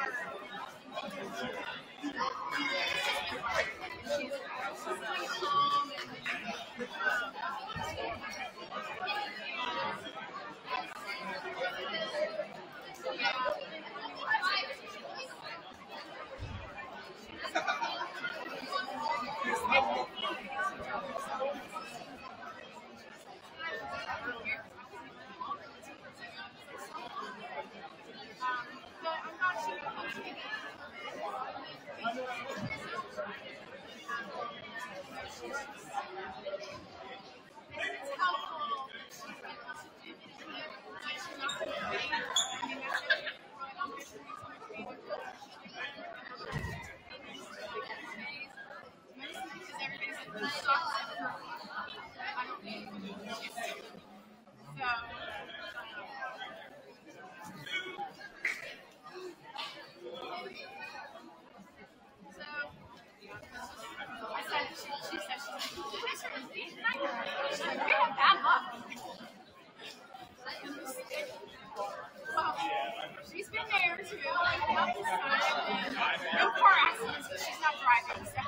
She's been there too, like about this time, and no car accidents, but she's not driving, so.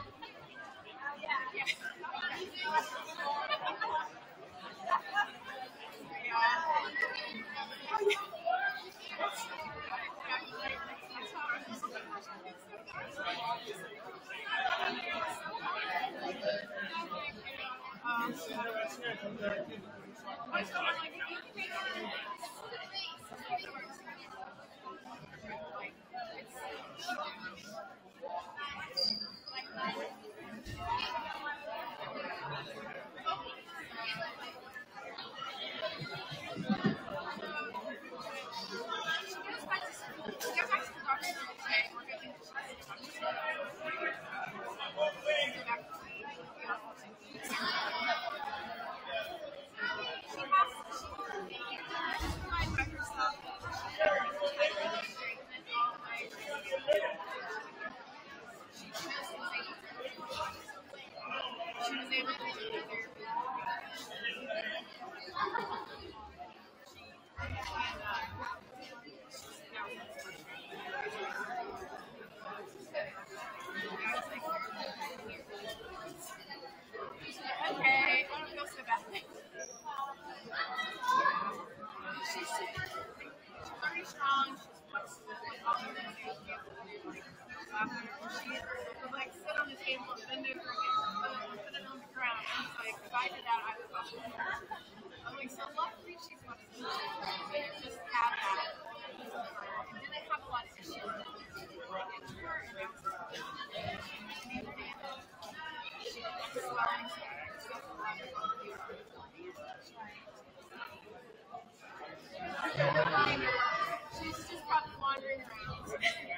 She's just probably wandering around.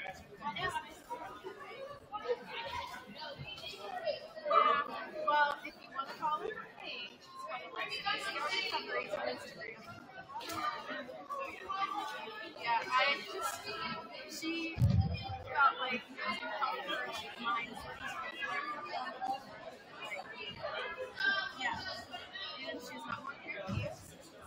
Well, if you want to follow her page, it's kind of like recovery on Instagram. Yeah, she felt like her mindset. Yeah, and she's not working her kids.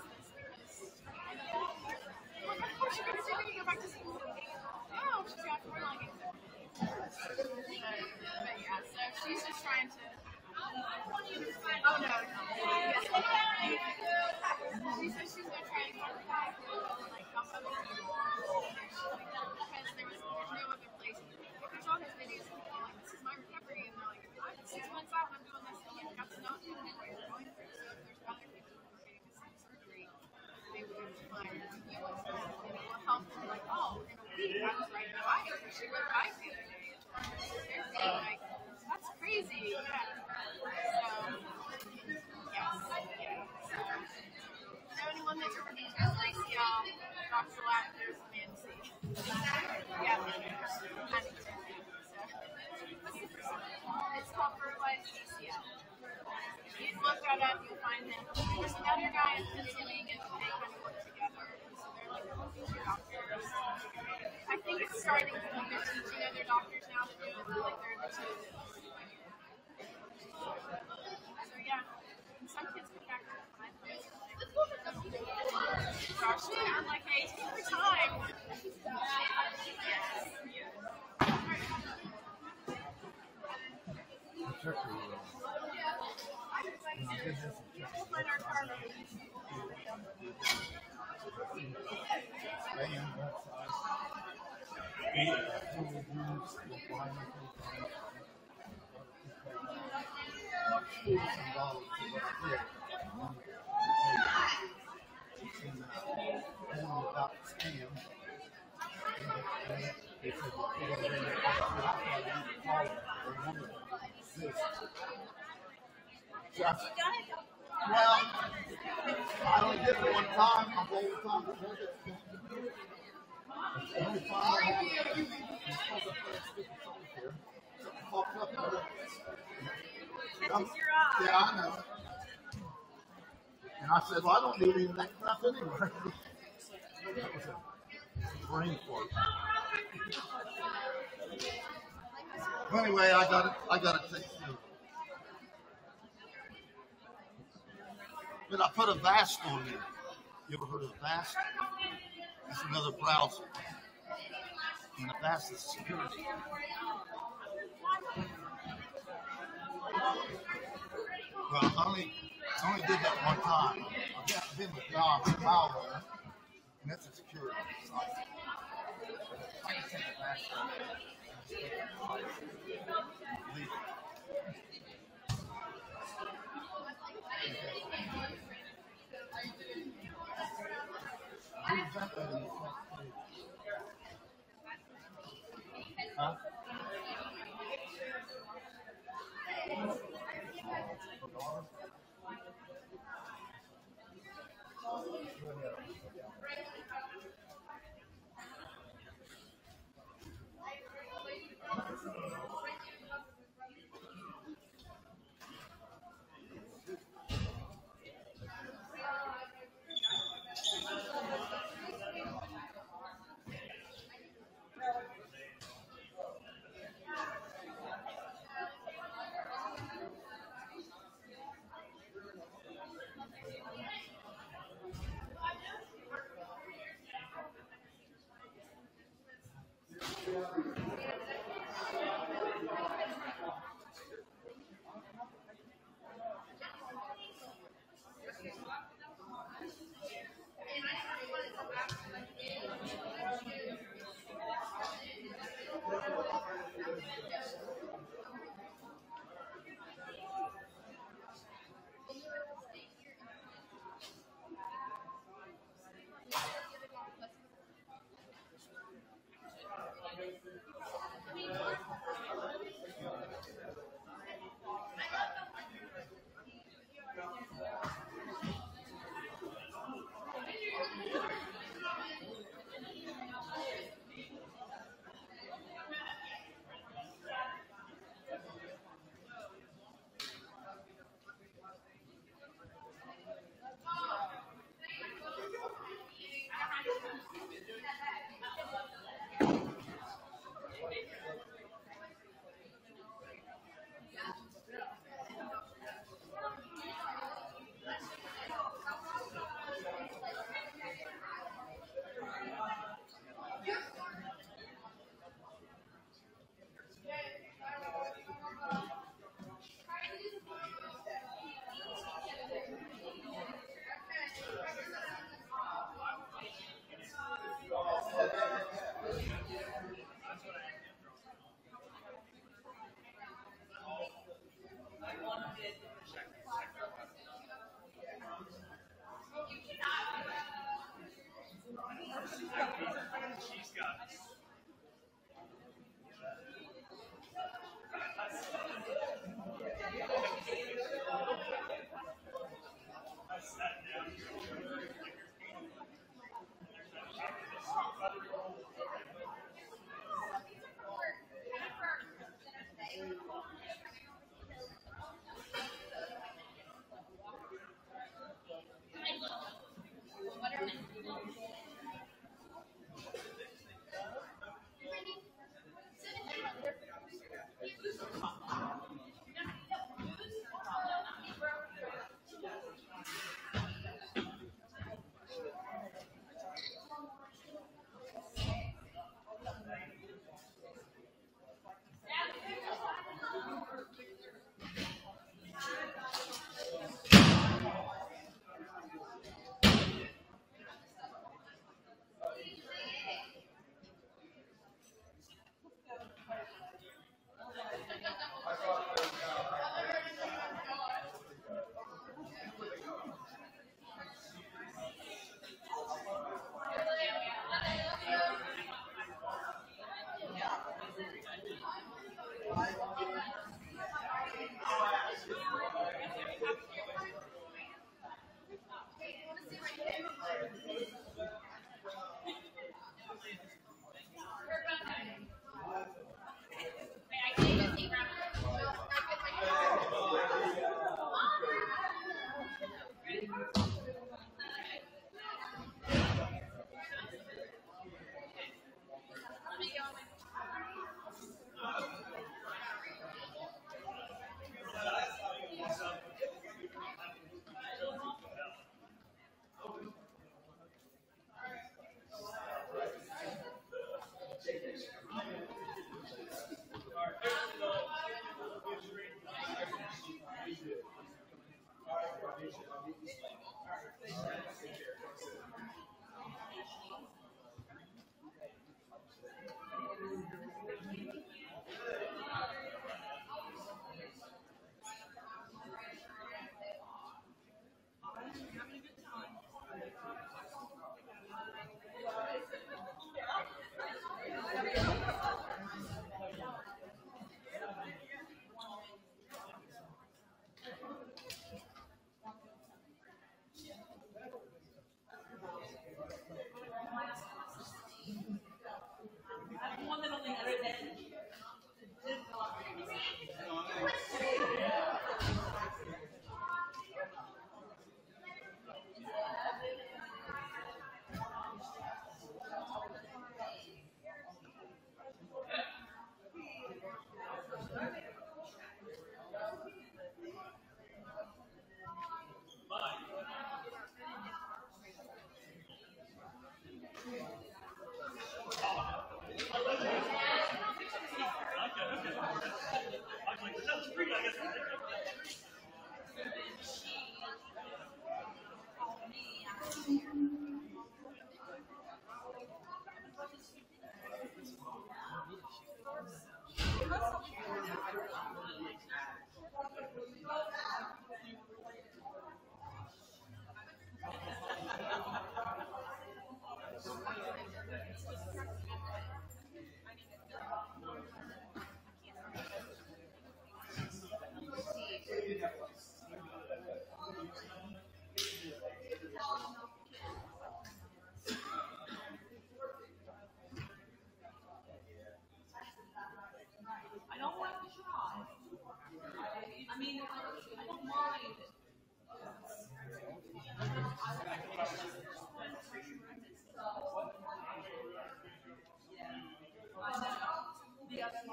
Of course, you're going to go back to school. Oh, she's got 4 leggings. But yeah, so she's just trying to. Oh no. Yes. She says she's going to try to get back like help other people. Because there's no other place. There's all these videos of people like, this is my recovery, and they're like, I'm 6 months out and I'm doing this, and like, that's not what you're going through. So if there's other people who are getting the same surgery, they would inspire you and it will help them like, oh, in a week I was riding a bike, or she rode a bike the other day. They're like, that's crazy. Yeah. So, yes. So, anyone that's working with ACL, Dr. Lackner's Nancy. Yeah. Huntington. So, it's called Fertilized ACL. If you look that up, you'll find that there's another guy in Pennsylvania that they kind of work together. So they're like teacher doctors. I think it's starting to be they're teaching other doctors now to do it. Like they're the two. So yeah, and some kids come back to 5 days. Gosh, I'm like, hey, take your time. Yes. Well, I only did it one time. I'm all the time to work it. The only time I had it was here. Something popped up there. Yeah, I know. And I said, well, I don't need any of that crap anyway. That was a brain fart. Well, anyway, I got it taken care of. But I put a Vast on there. You ever heard of Vast? It's another browser. And a Vast is security. Well, I only did that one time. I've been with John for malware, and that's a security site. I can take a Vast on there. Leave it. Who's that in the front page? Huh?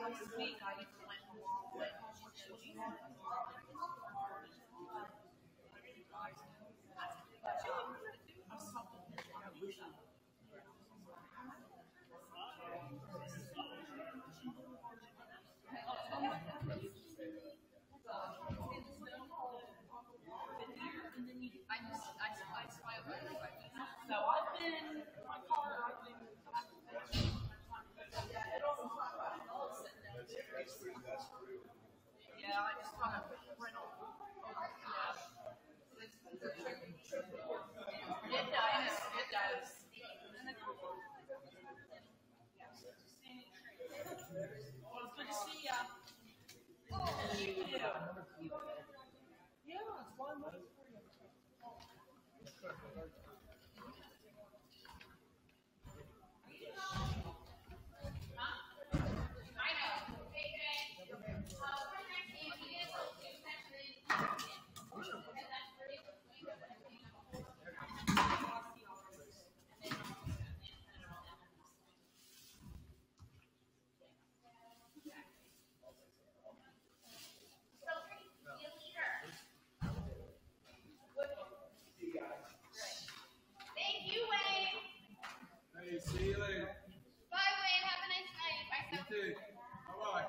Thank you, Wayne. Hey, see you later. Bye, Wayne. Have a nice night. Bye, You too. Bye-bye.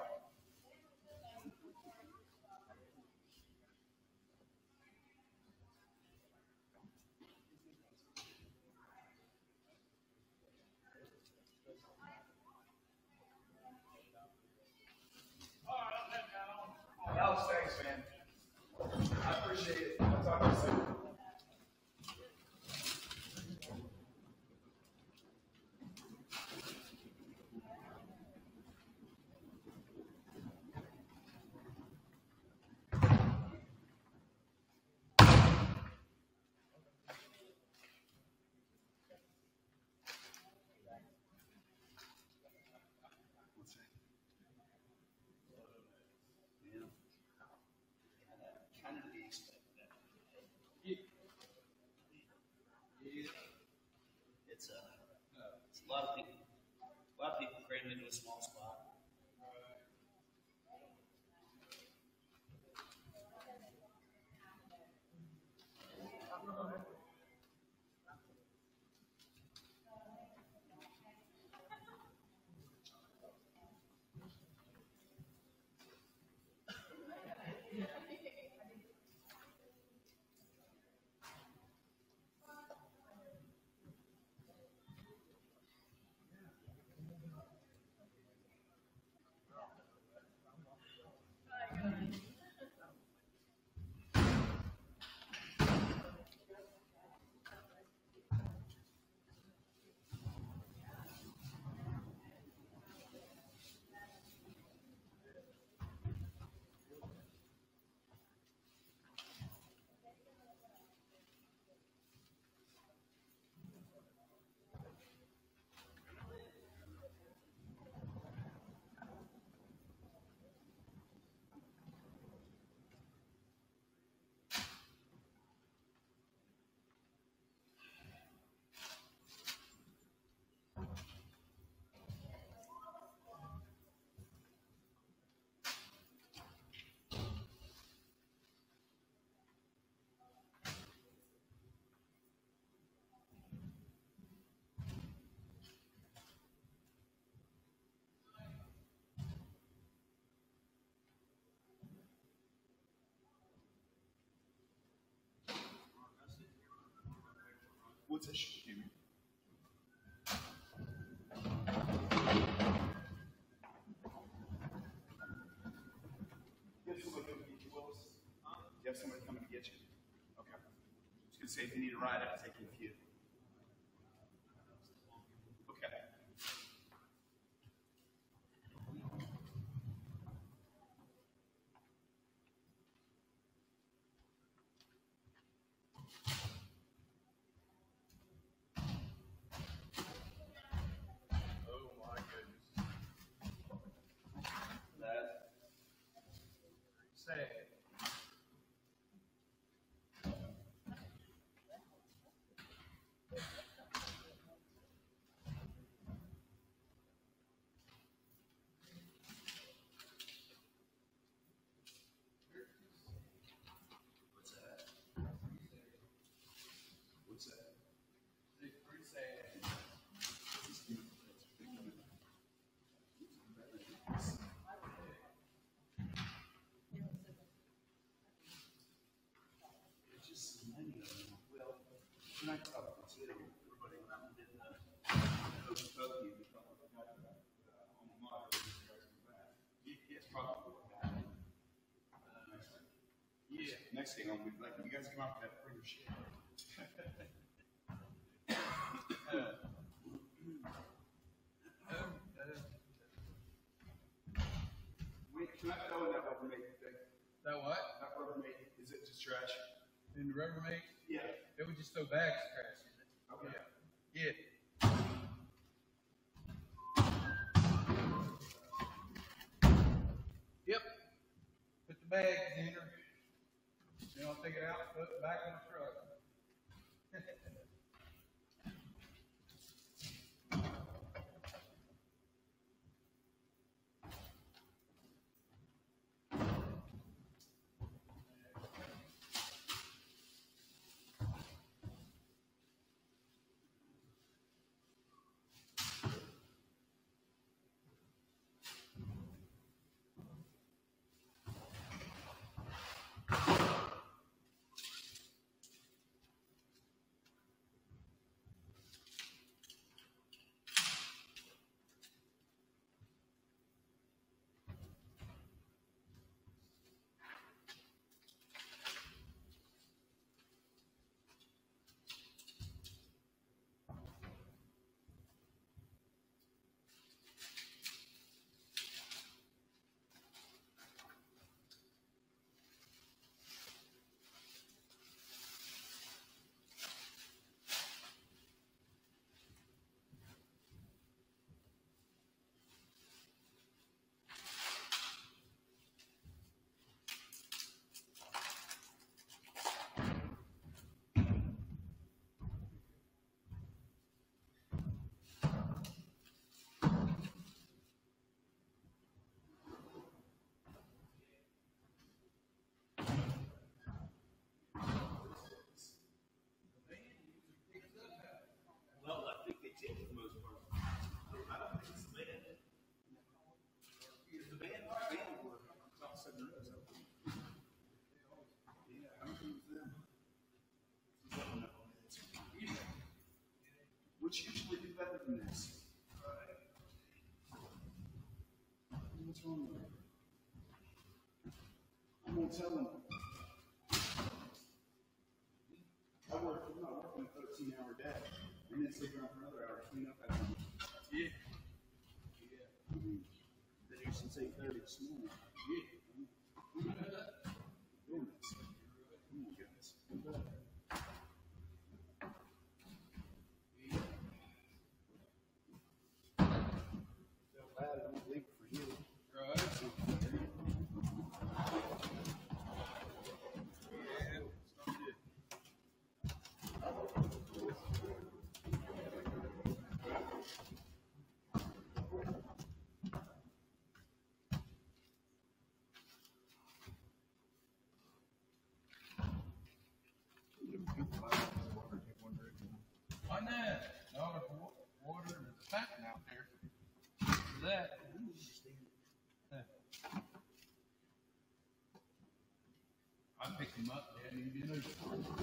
Alex, thanks, man. I appreciate it. I'll talk to you soon. Kind of to be expected. It's a lot of people. A lot of people crammed into a small spot. What's that shit, Jimmy? You have somebody coming to get you, Willis? You have somebody coming to get you? Okay. I was going to say, if you need a ride, I'll take you with you. Okay. Oh, my goodness. That Say, Next thing, I'll be like, you guys come out with that bigger shit. Wait, can I throw in that Rubbermaid thing? That what? That Rubbermaid, is it just trash? In the Rubbermaid? Yeah. It would just throw bags of trash in it. Okay. Yeah. Yep. Put the bags in her. Then I'll take it out, put it back on the truck. Well, I think they did for the most part. I don't think it's the band. Is the band were top 7 rows? Yeah, I don't think it was them. Which usually do better than this. What's wrong with it? I'm gonna tell them. I'm not working a 13-hour day. And then sleep around for another hour, clean up after me. Yeah. I mean, been here since 8:30 this morning. Yeah. Doing this. Come on, guys. Feel bad, I don't leave it for you. Right. Why not? $1 for water and a fountain out there. For that. I picked him up. They hadn't even been over.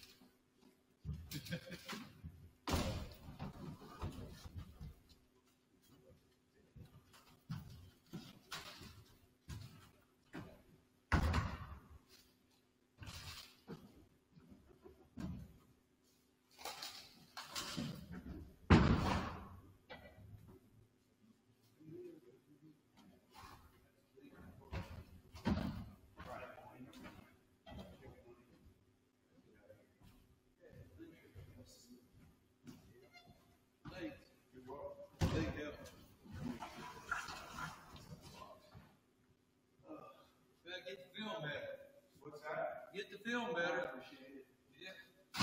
Get the film better. What's that? Get the film better. Appreciate it. Yeah.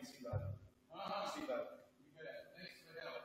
see that. See that. You bet. Thanks for the help.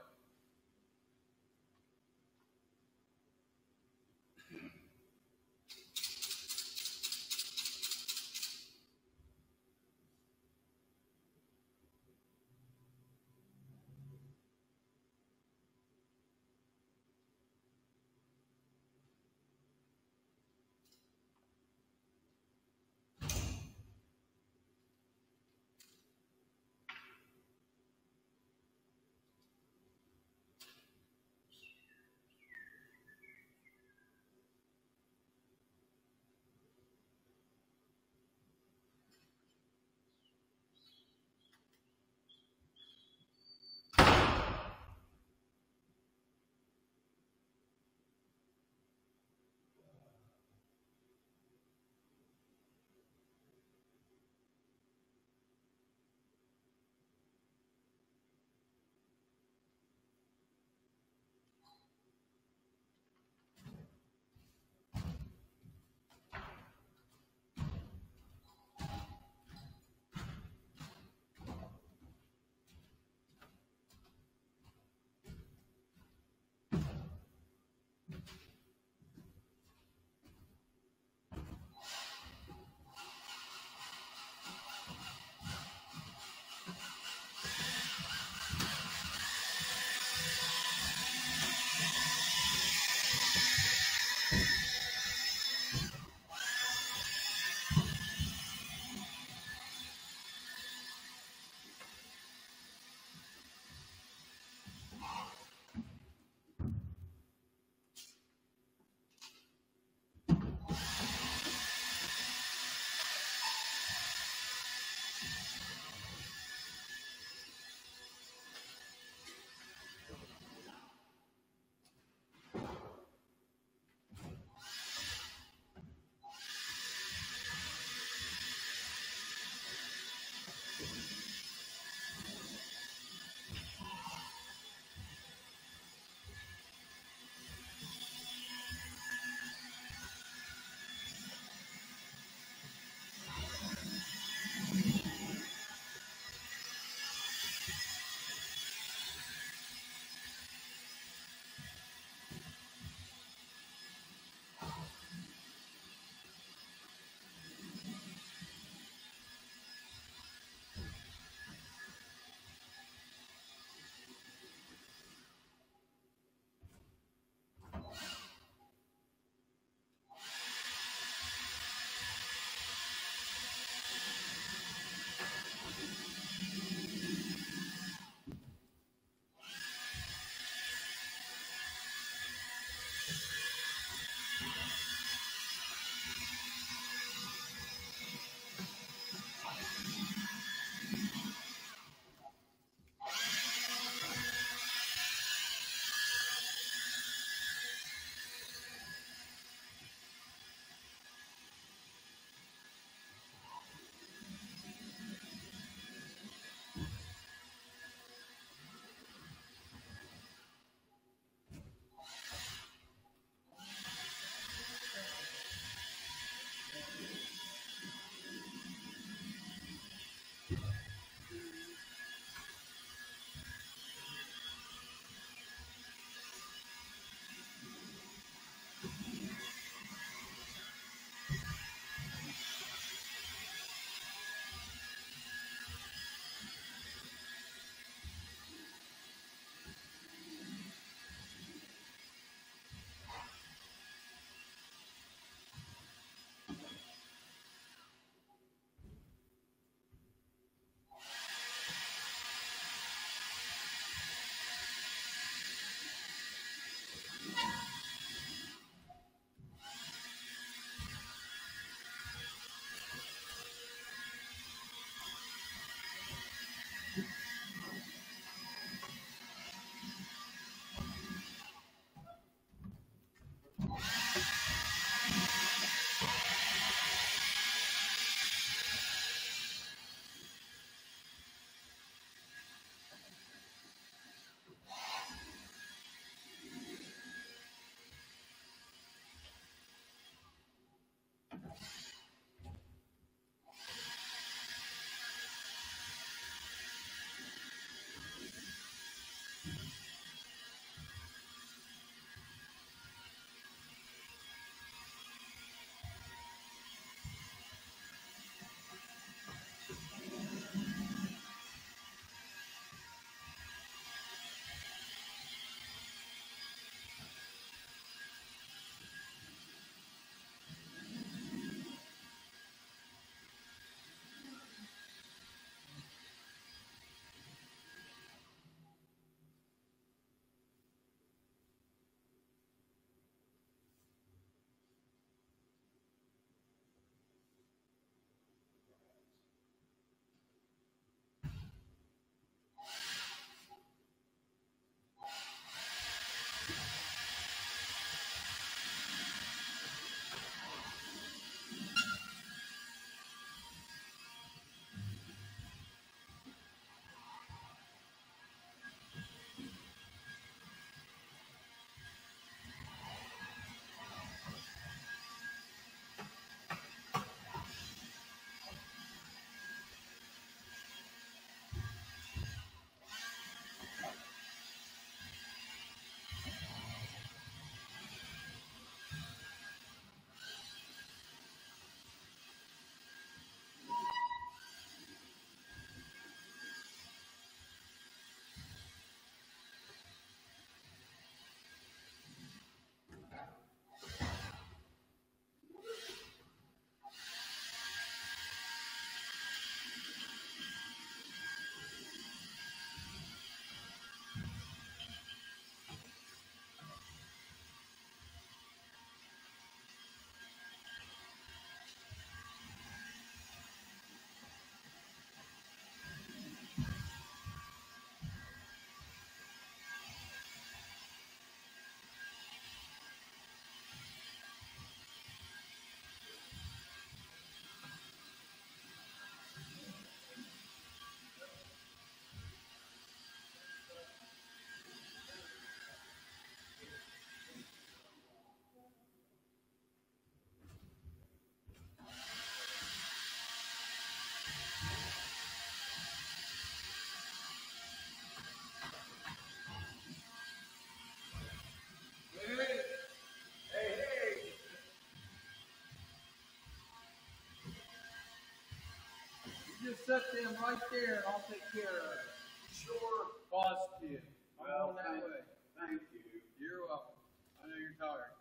set them right there and I'll take care of it. Sure. Positive. I'm Well, going that way. thank you. You're welcome. I know you're tired.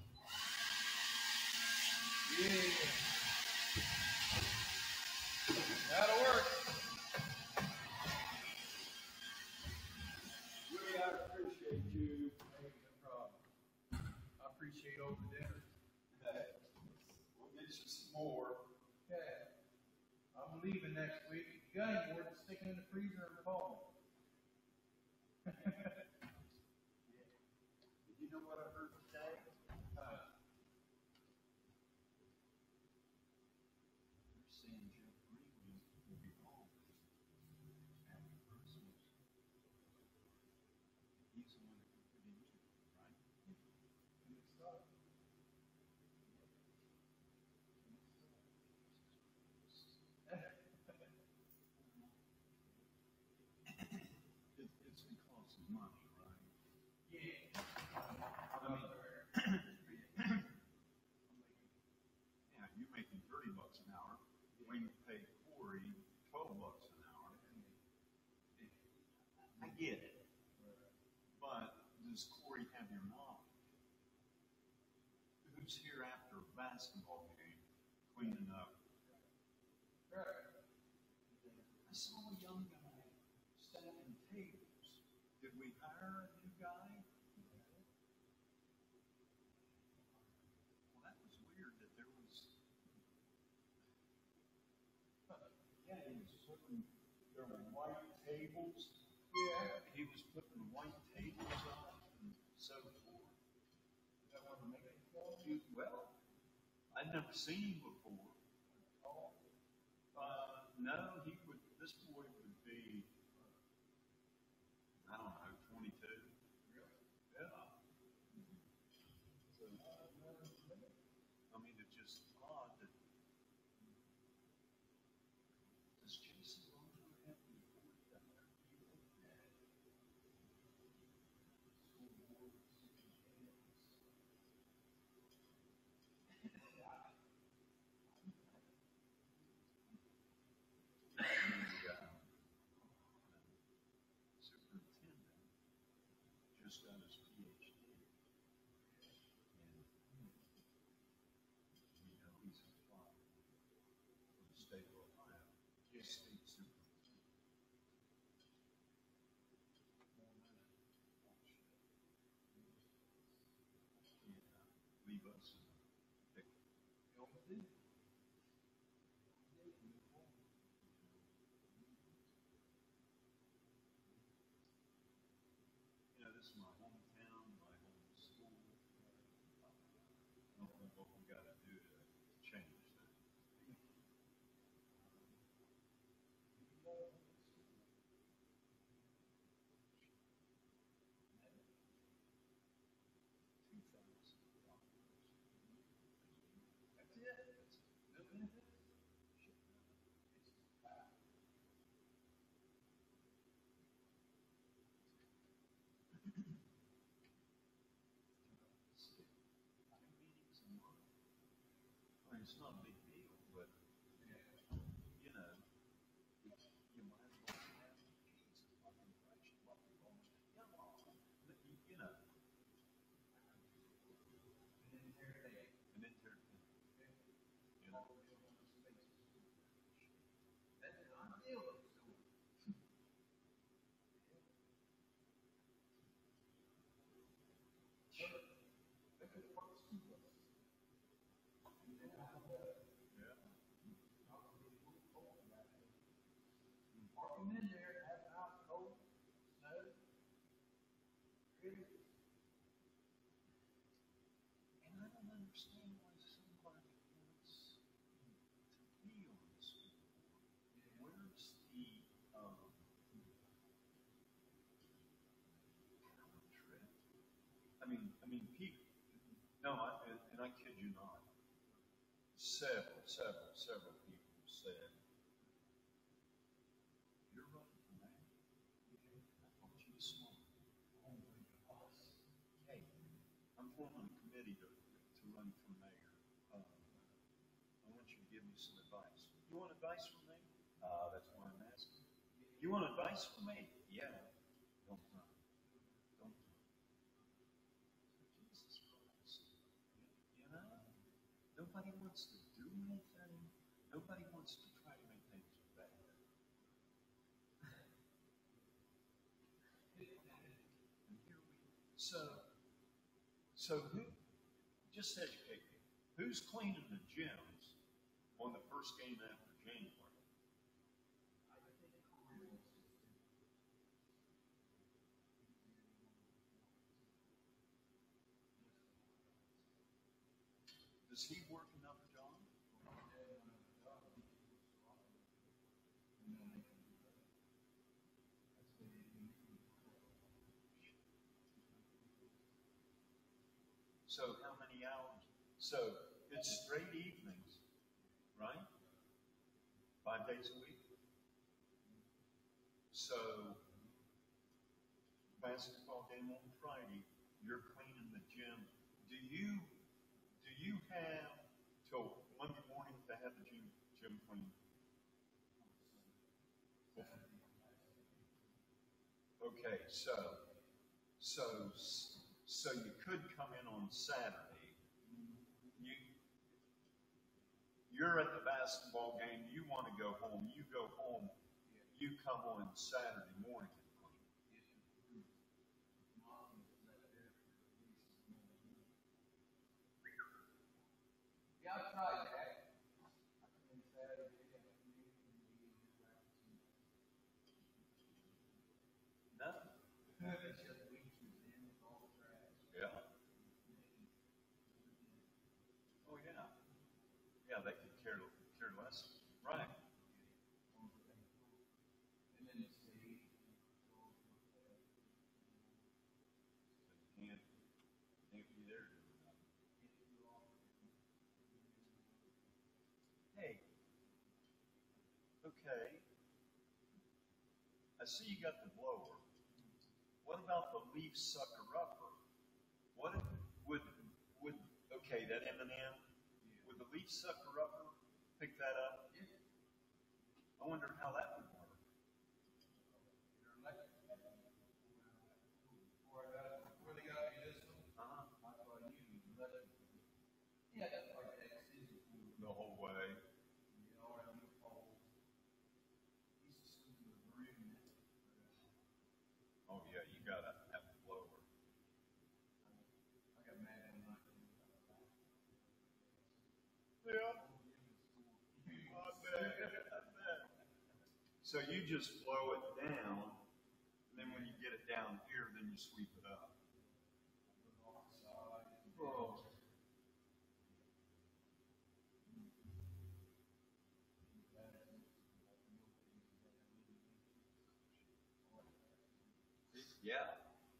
Yeah. That'll work. Really, I appreciate you. Hey, no problem. I appreciate over dinner. Hey, we'll get you some more. Okay. I'm leaving next week. If you got any more, just stick them in the freezer and call me. You know what I heard today? They're saying Jeff Green will be home after Christmas. He's the one that put it in, right? It's because of money, right? Yeah. I mean, yeah, you're making $30 an hour. We pay Corey $12 an hour. I get it. But does Corey have your knowledge? Who's here after a basketball game cleaning up? Right. I saw a young guy stacking tables. Did we hire a new guy? Well, that was weird that there was. Yeah, he was putting. There were white tables. Yeah. He was putting white tables up and so forth. That one to make it for? Well, I'd never seen him before. No, he would. This boy would be, I don't know, 22. Really? Yeah. So, I mean, it's just odd that. Does Jason Roger have any board down there? School boards. Superintendent just got his PhD. And, he's applied for the state of Ohio. Yes. State superintendent. Leave us in a pickle. This is my hometown, my home school. I don't know what we got to do to change that. 2,000. That's it. No benefits. Meetings a month. I mean, it's not a big deal, but you know, you might as well have Jesus fucking Christ, fucking Lord. Come on, you know. And then there they are. And then turn, you know. That's an ideal of school. That could work school buses. And then I have park them in there and have it out cold, snow. Really? And I don't understand why somebody wants to be on the school board. Where's the power trip? I mean, people. No, and I kid you not. Several people said, "You're running for mayor? I thought you were smart. Oh my gosh. Hey, I'm forming a committee to run for mayor. I want you to give me some advice. You want advice from me? That's You want advice from me? Yeah. Don't run. Don't run. Jesus Christ. You know? Nobody wants to do anything. Nobody wants to try to make things better. And here we so who just educate me. Who's cleaning the gyms on the first game after January? Does he work another job? So how many hours? So it's straight evenings, right? 5 days a week. So basketball game on Friday, you're cleaning the gym. Do you have till Monday morning to have the gym clean? Okay, so so you could come in on Saturday. You you're at the basketball game. You want to go home. You go home. You come on Saturday morning and clean. Yeah, I've tried that. Nothing. It's just weeks in with all the trash. Yeah. Oh yeah. Yeah, they could care less. Right. And then it's the Can't be there. Hey. Okay. I see you got the blower. What about the leaf sucker upper? What if, would okay, that M&M, would the leaf sucker upper pick that up? I wonder how that would work. before they got me this one, Uh-huh. I thought you electric. Yeah, that's like that scissor tool. The whole way. You know what I mean? He's just the broom. Oh yeah, you gotta have the blower. I got mad at him. Yeah. I bet. So you just blow it down, and then when you get it down here, then you sweep it up. Oh. Yeah.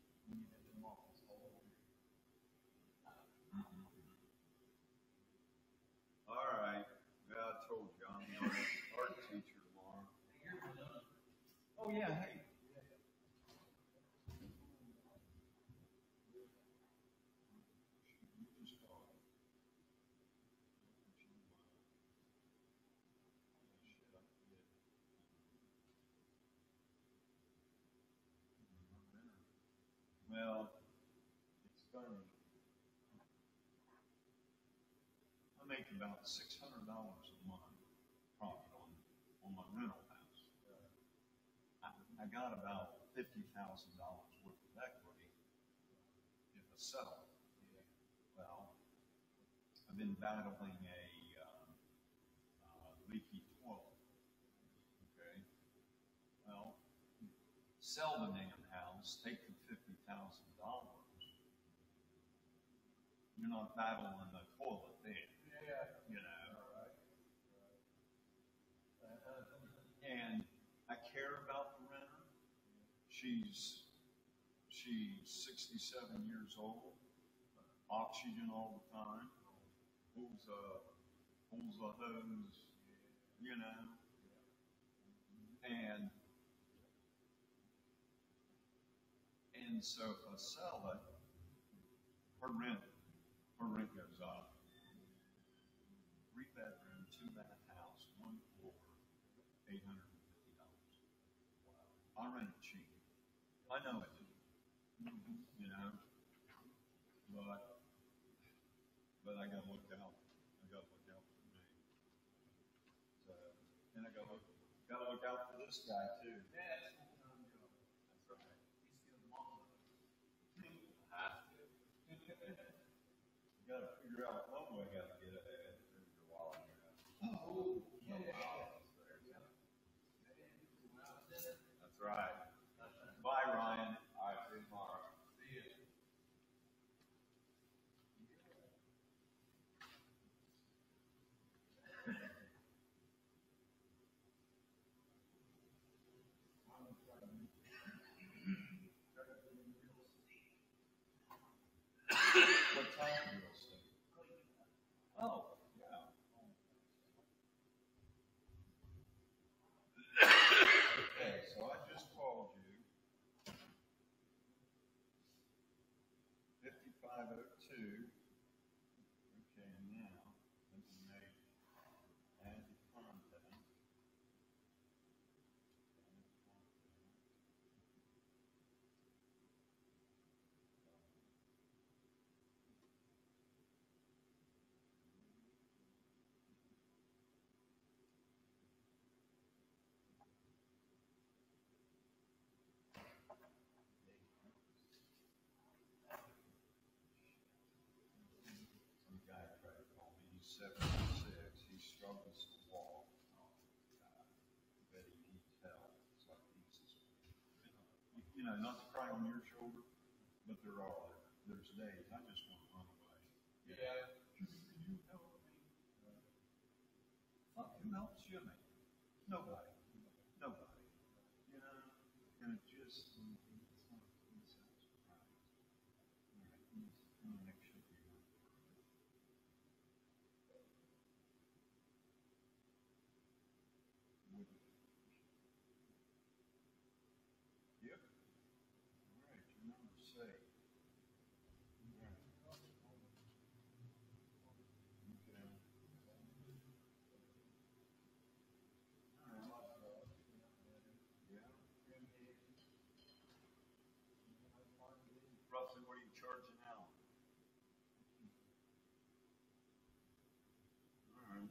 All right. Yeah, I told you I'm the art teacher tomorrow. Oh yeah, hey. Well, it's funny. I make about $600 a month profit on my rental house. I got about $50,000 worth of equity if I sell it. Well, I've been battling a leaky toilet. Okay. Well, sell the damn house, take the $50,000. You're not battling the toilet there. You know. And I care about the renter. She's 67 years old, oxygen all the time, pulls a hose, you know, and so if I sell it, her rent goes up. 3-bedroom, 2-bath house, 1 floor, $850. Wow. I ran it cheap. I know it. You know, but I got to look out. I got to look out for me. So, and I got to look out for this guy too. Yeah, That's right. he's still mom. Have to. You got to figure out one way. Got to get ahead for a while. Oh, yeah. That's right. Bye, Ryan. All right, see you tomorrow. See ya. What type of real estate? Oh, yeah. Okay, so I just called you. 5502. Okay, now let me add the content. Some guy tried to call me. He's 76. He struggles to walk. But he needs help. It's like not to cry on your shoulder, but there's days I just want to run away. Yeah. You help me. Fuck, who helps you, man? Nobody. Nobody. You know, and it just, it's not a surprise. All right, let me make sure you with it. Yep. All right, your number's safe. All right. Okay. Roughly, what are you charging now? All right.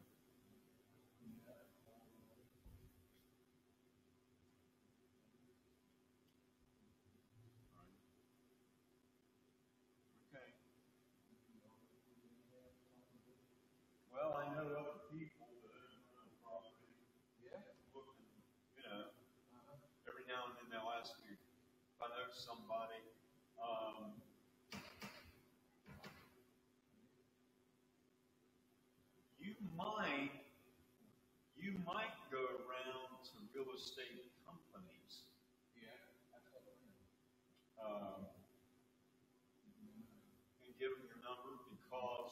Okay. Well, I know other people that own property. Yeah. Looking, every now and then they'll ask me if I know somebody. You might go around to real estate companies Yeah. That's what we're doing. and give them your number because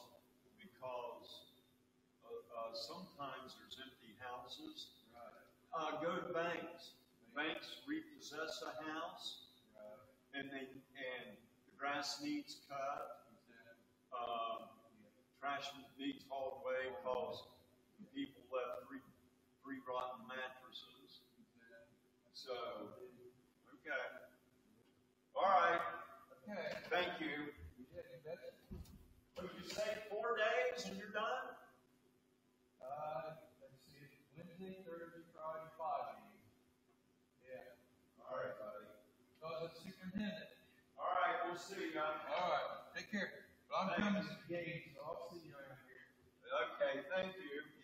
sometimes there's empty houses. Right. Go to banks. Banks repossess a house, Right. and the grass needs cut. Exactly. Trash needs hauled away because the people left three rotten mattresses. So, okay. All right. Okay. Thank you. Yeah, you bet. What did you say? 4 days and you're done? Let's see. Wednesday, Thursday, Friday, 5 days. Yeah. All right, buddy. So it's a superintendent. All right, we'll see you. All right. Take care. Well, I'm coming to the game, so I'll see you around here. Okay, thank you.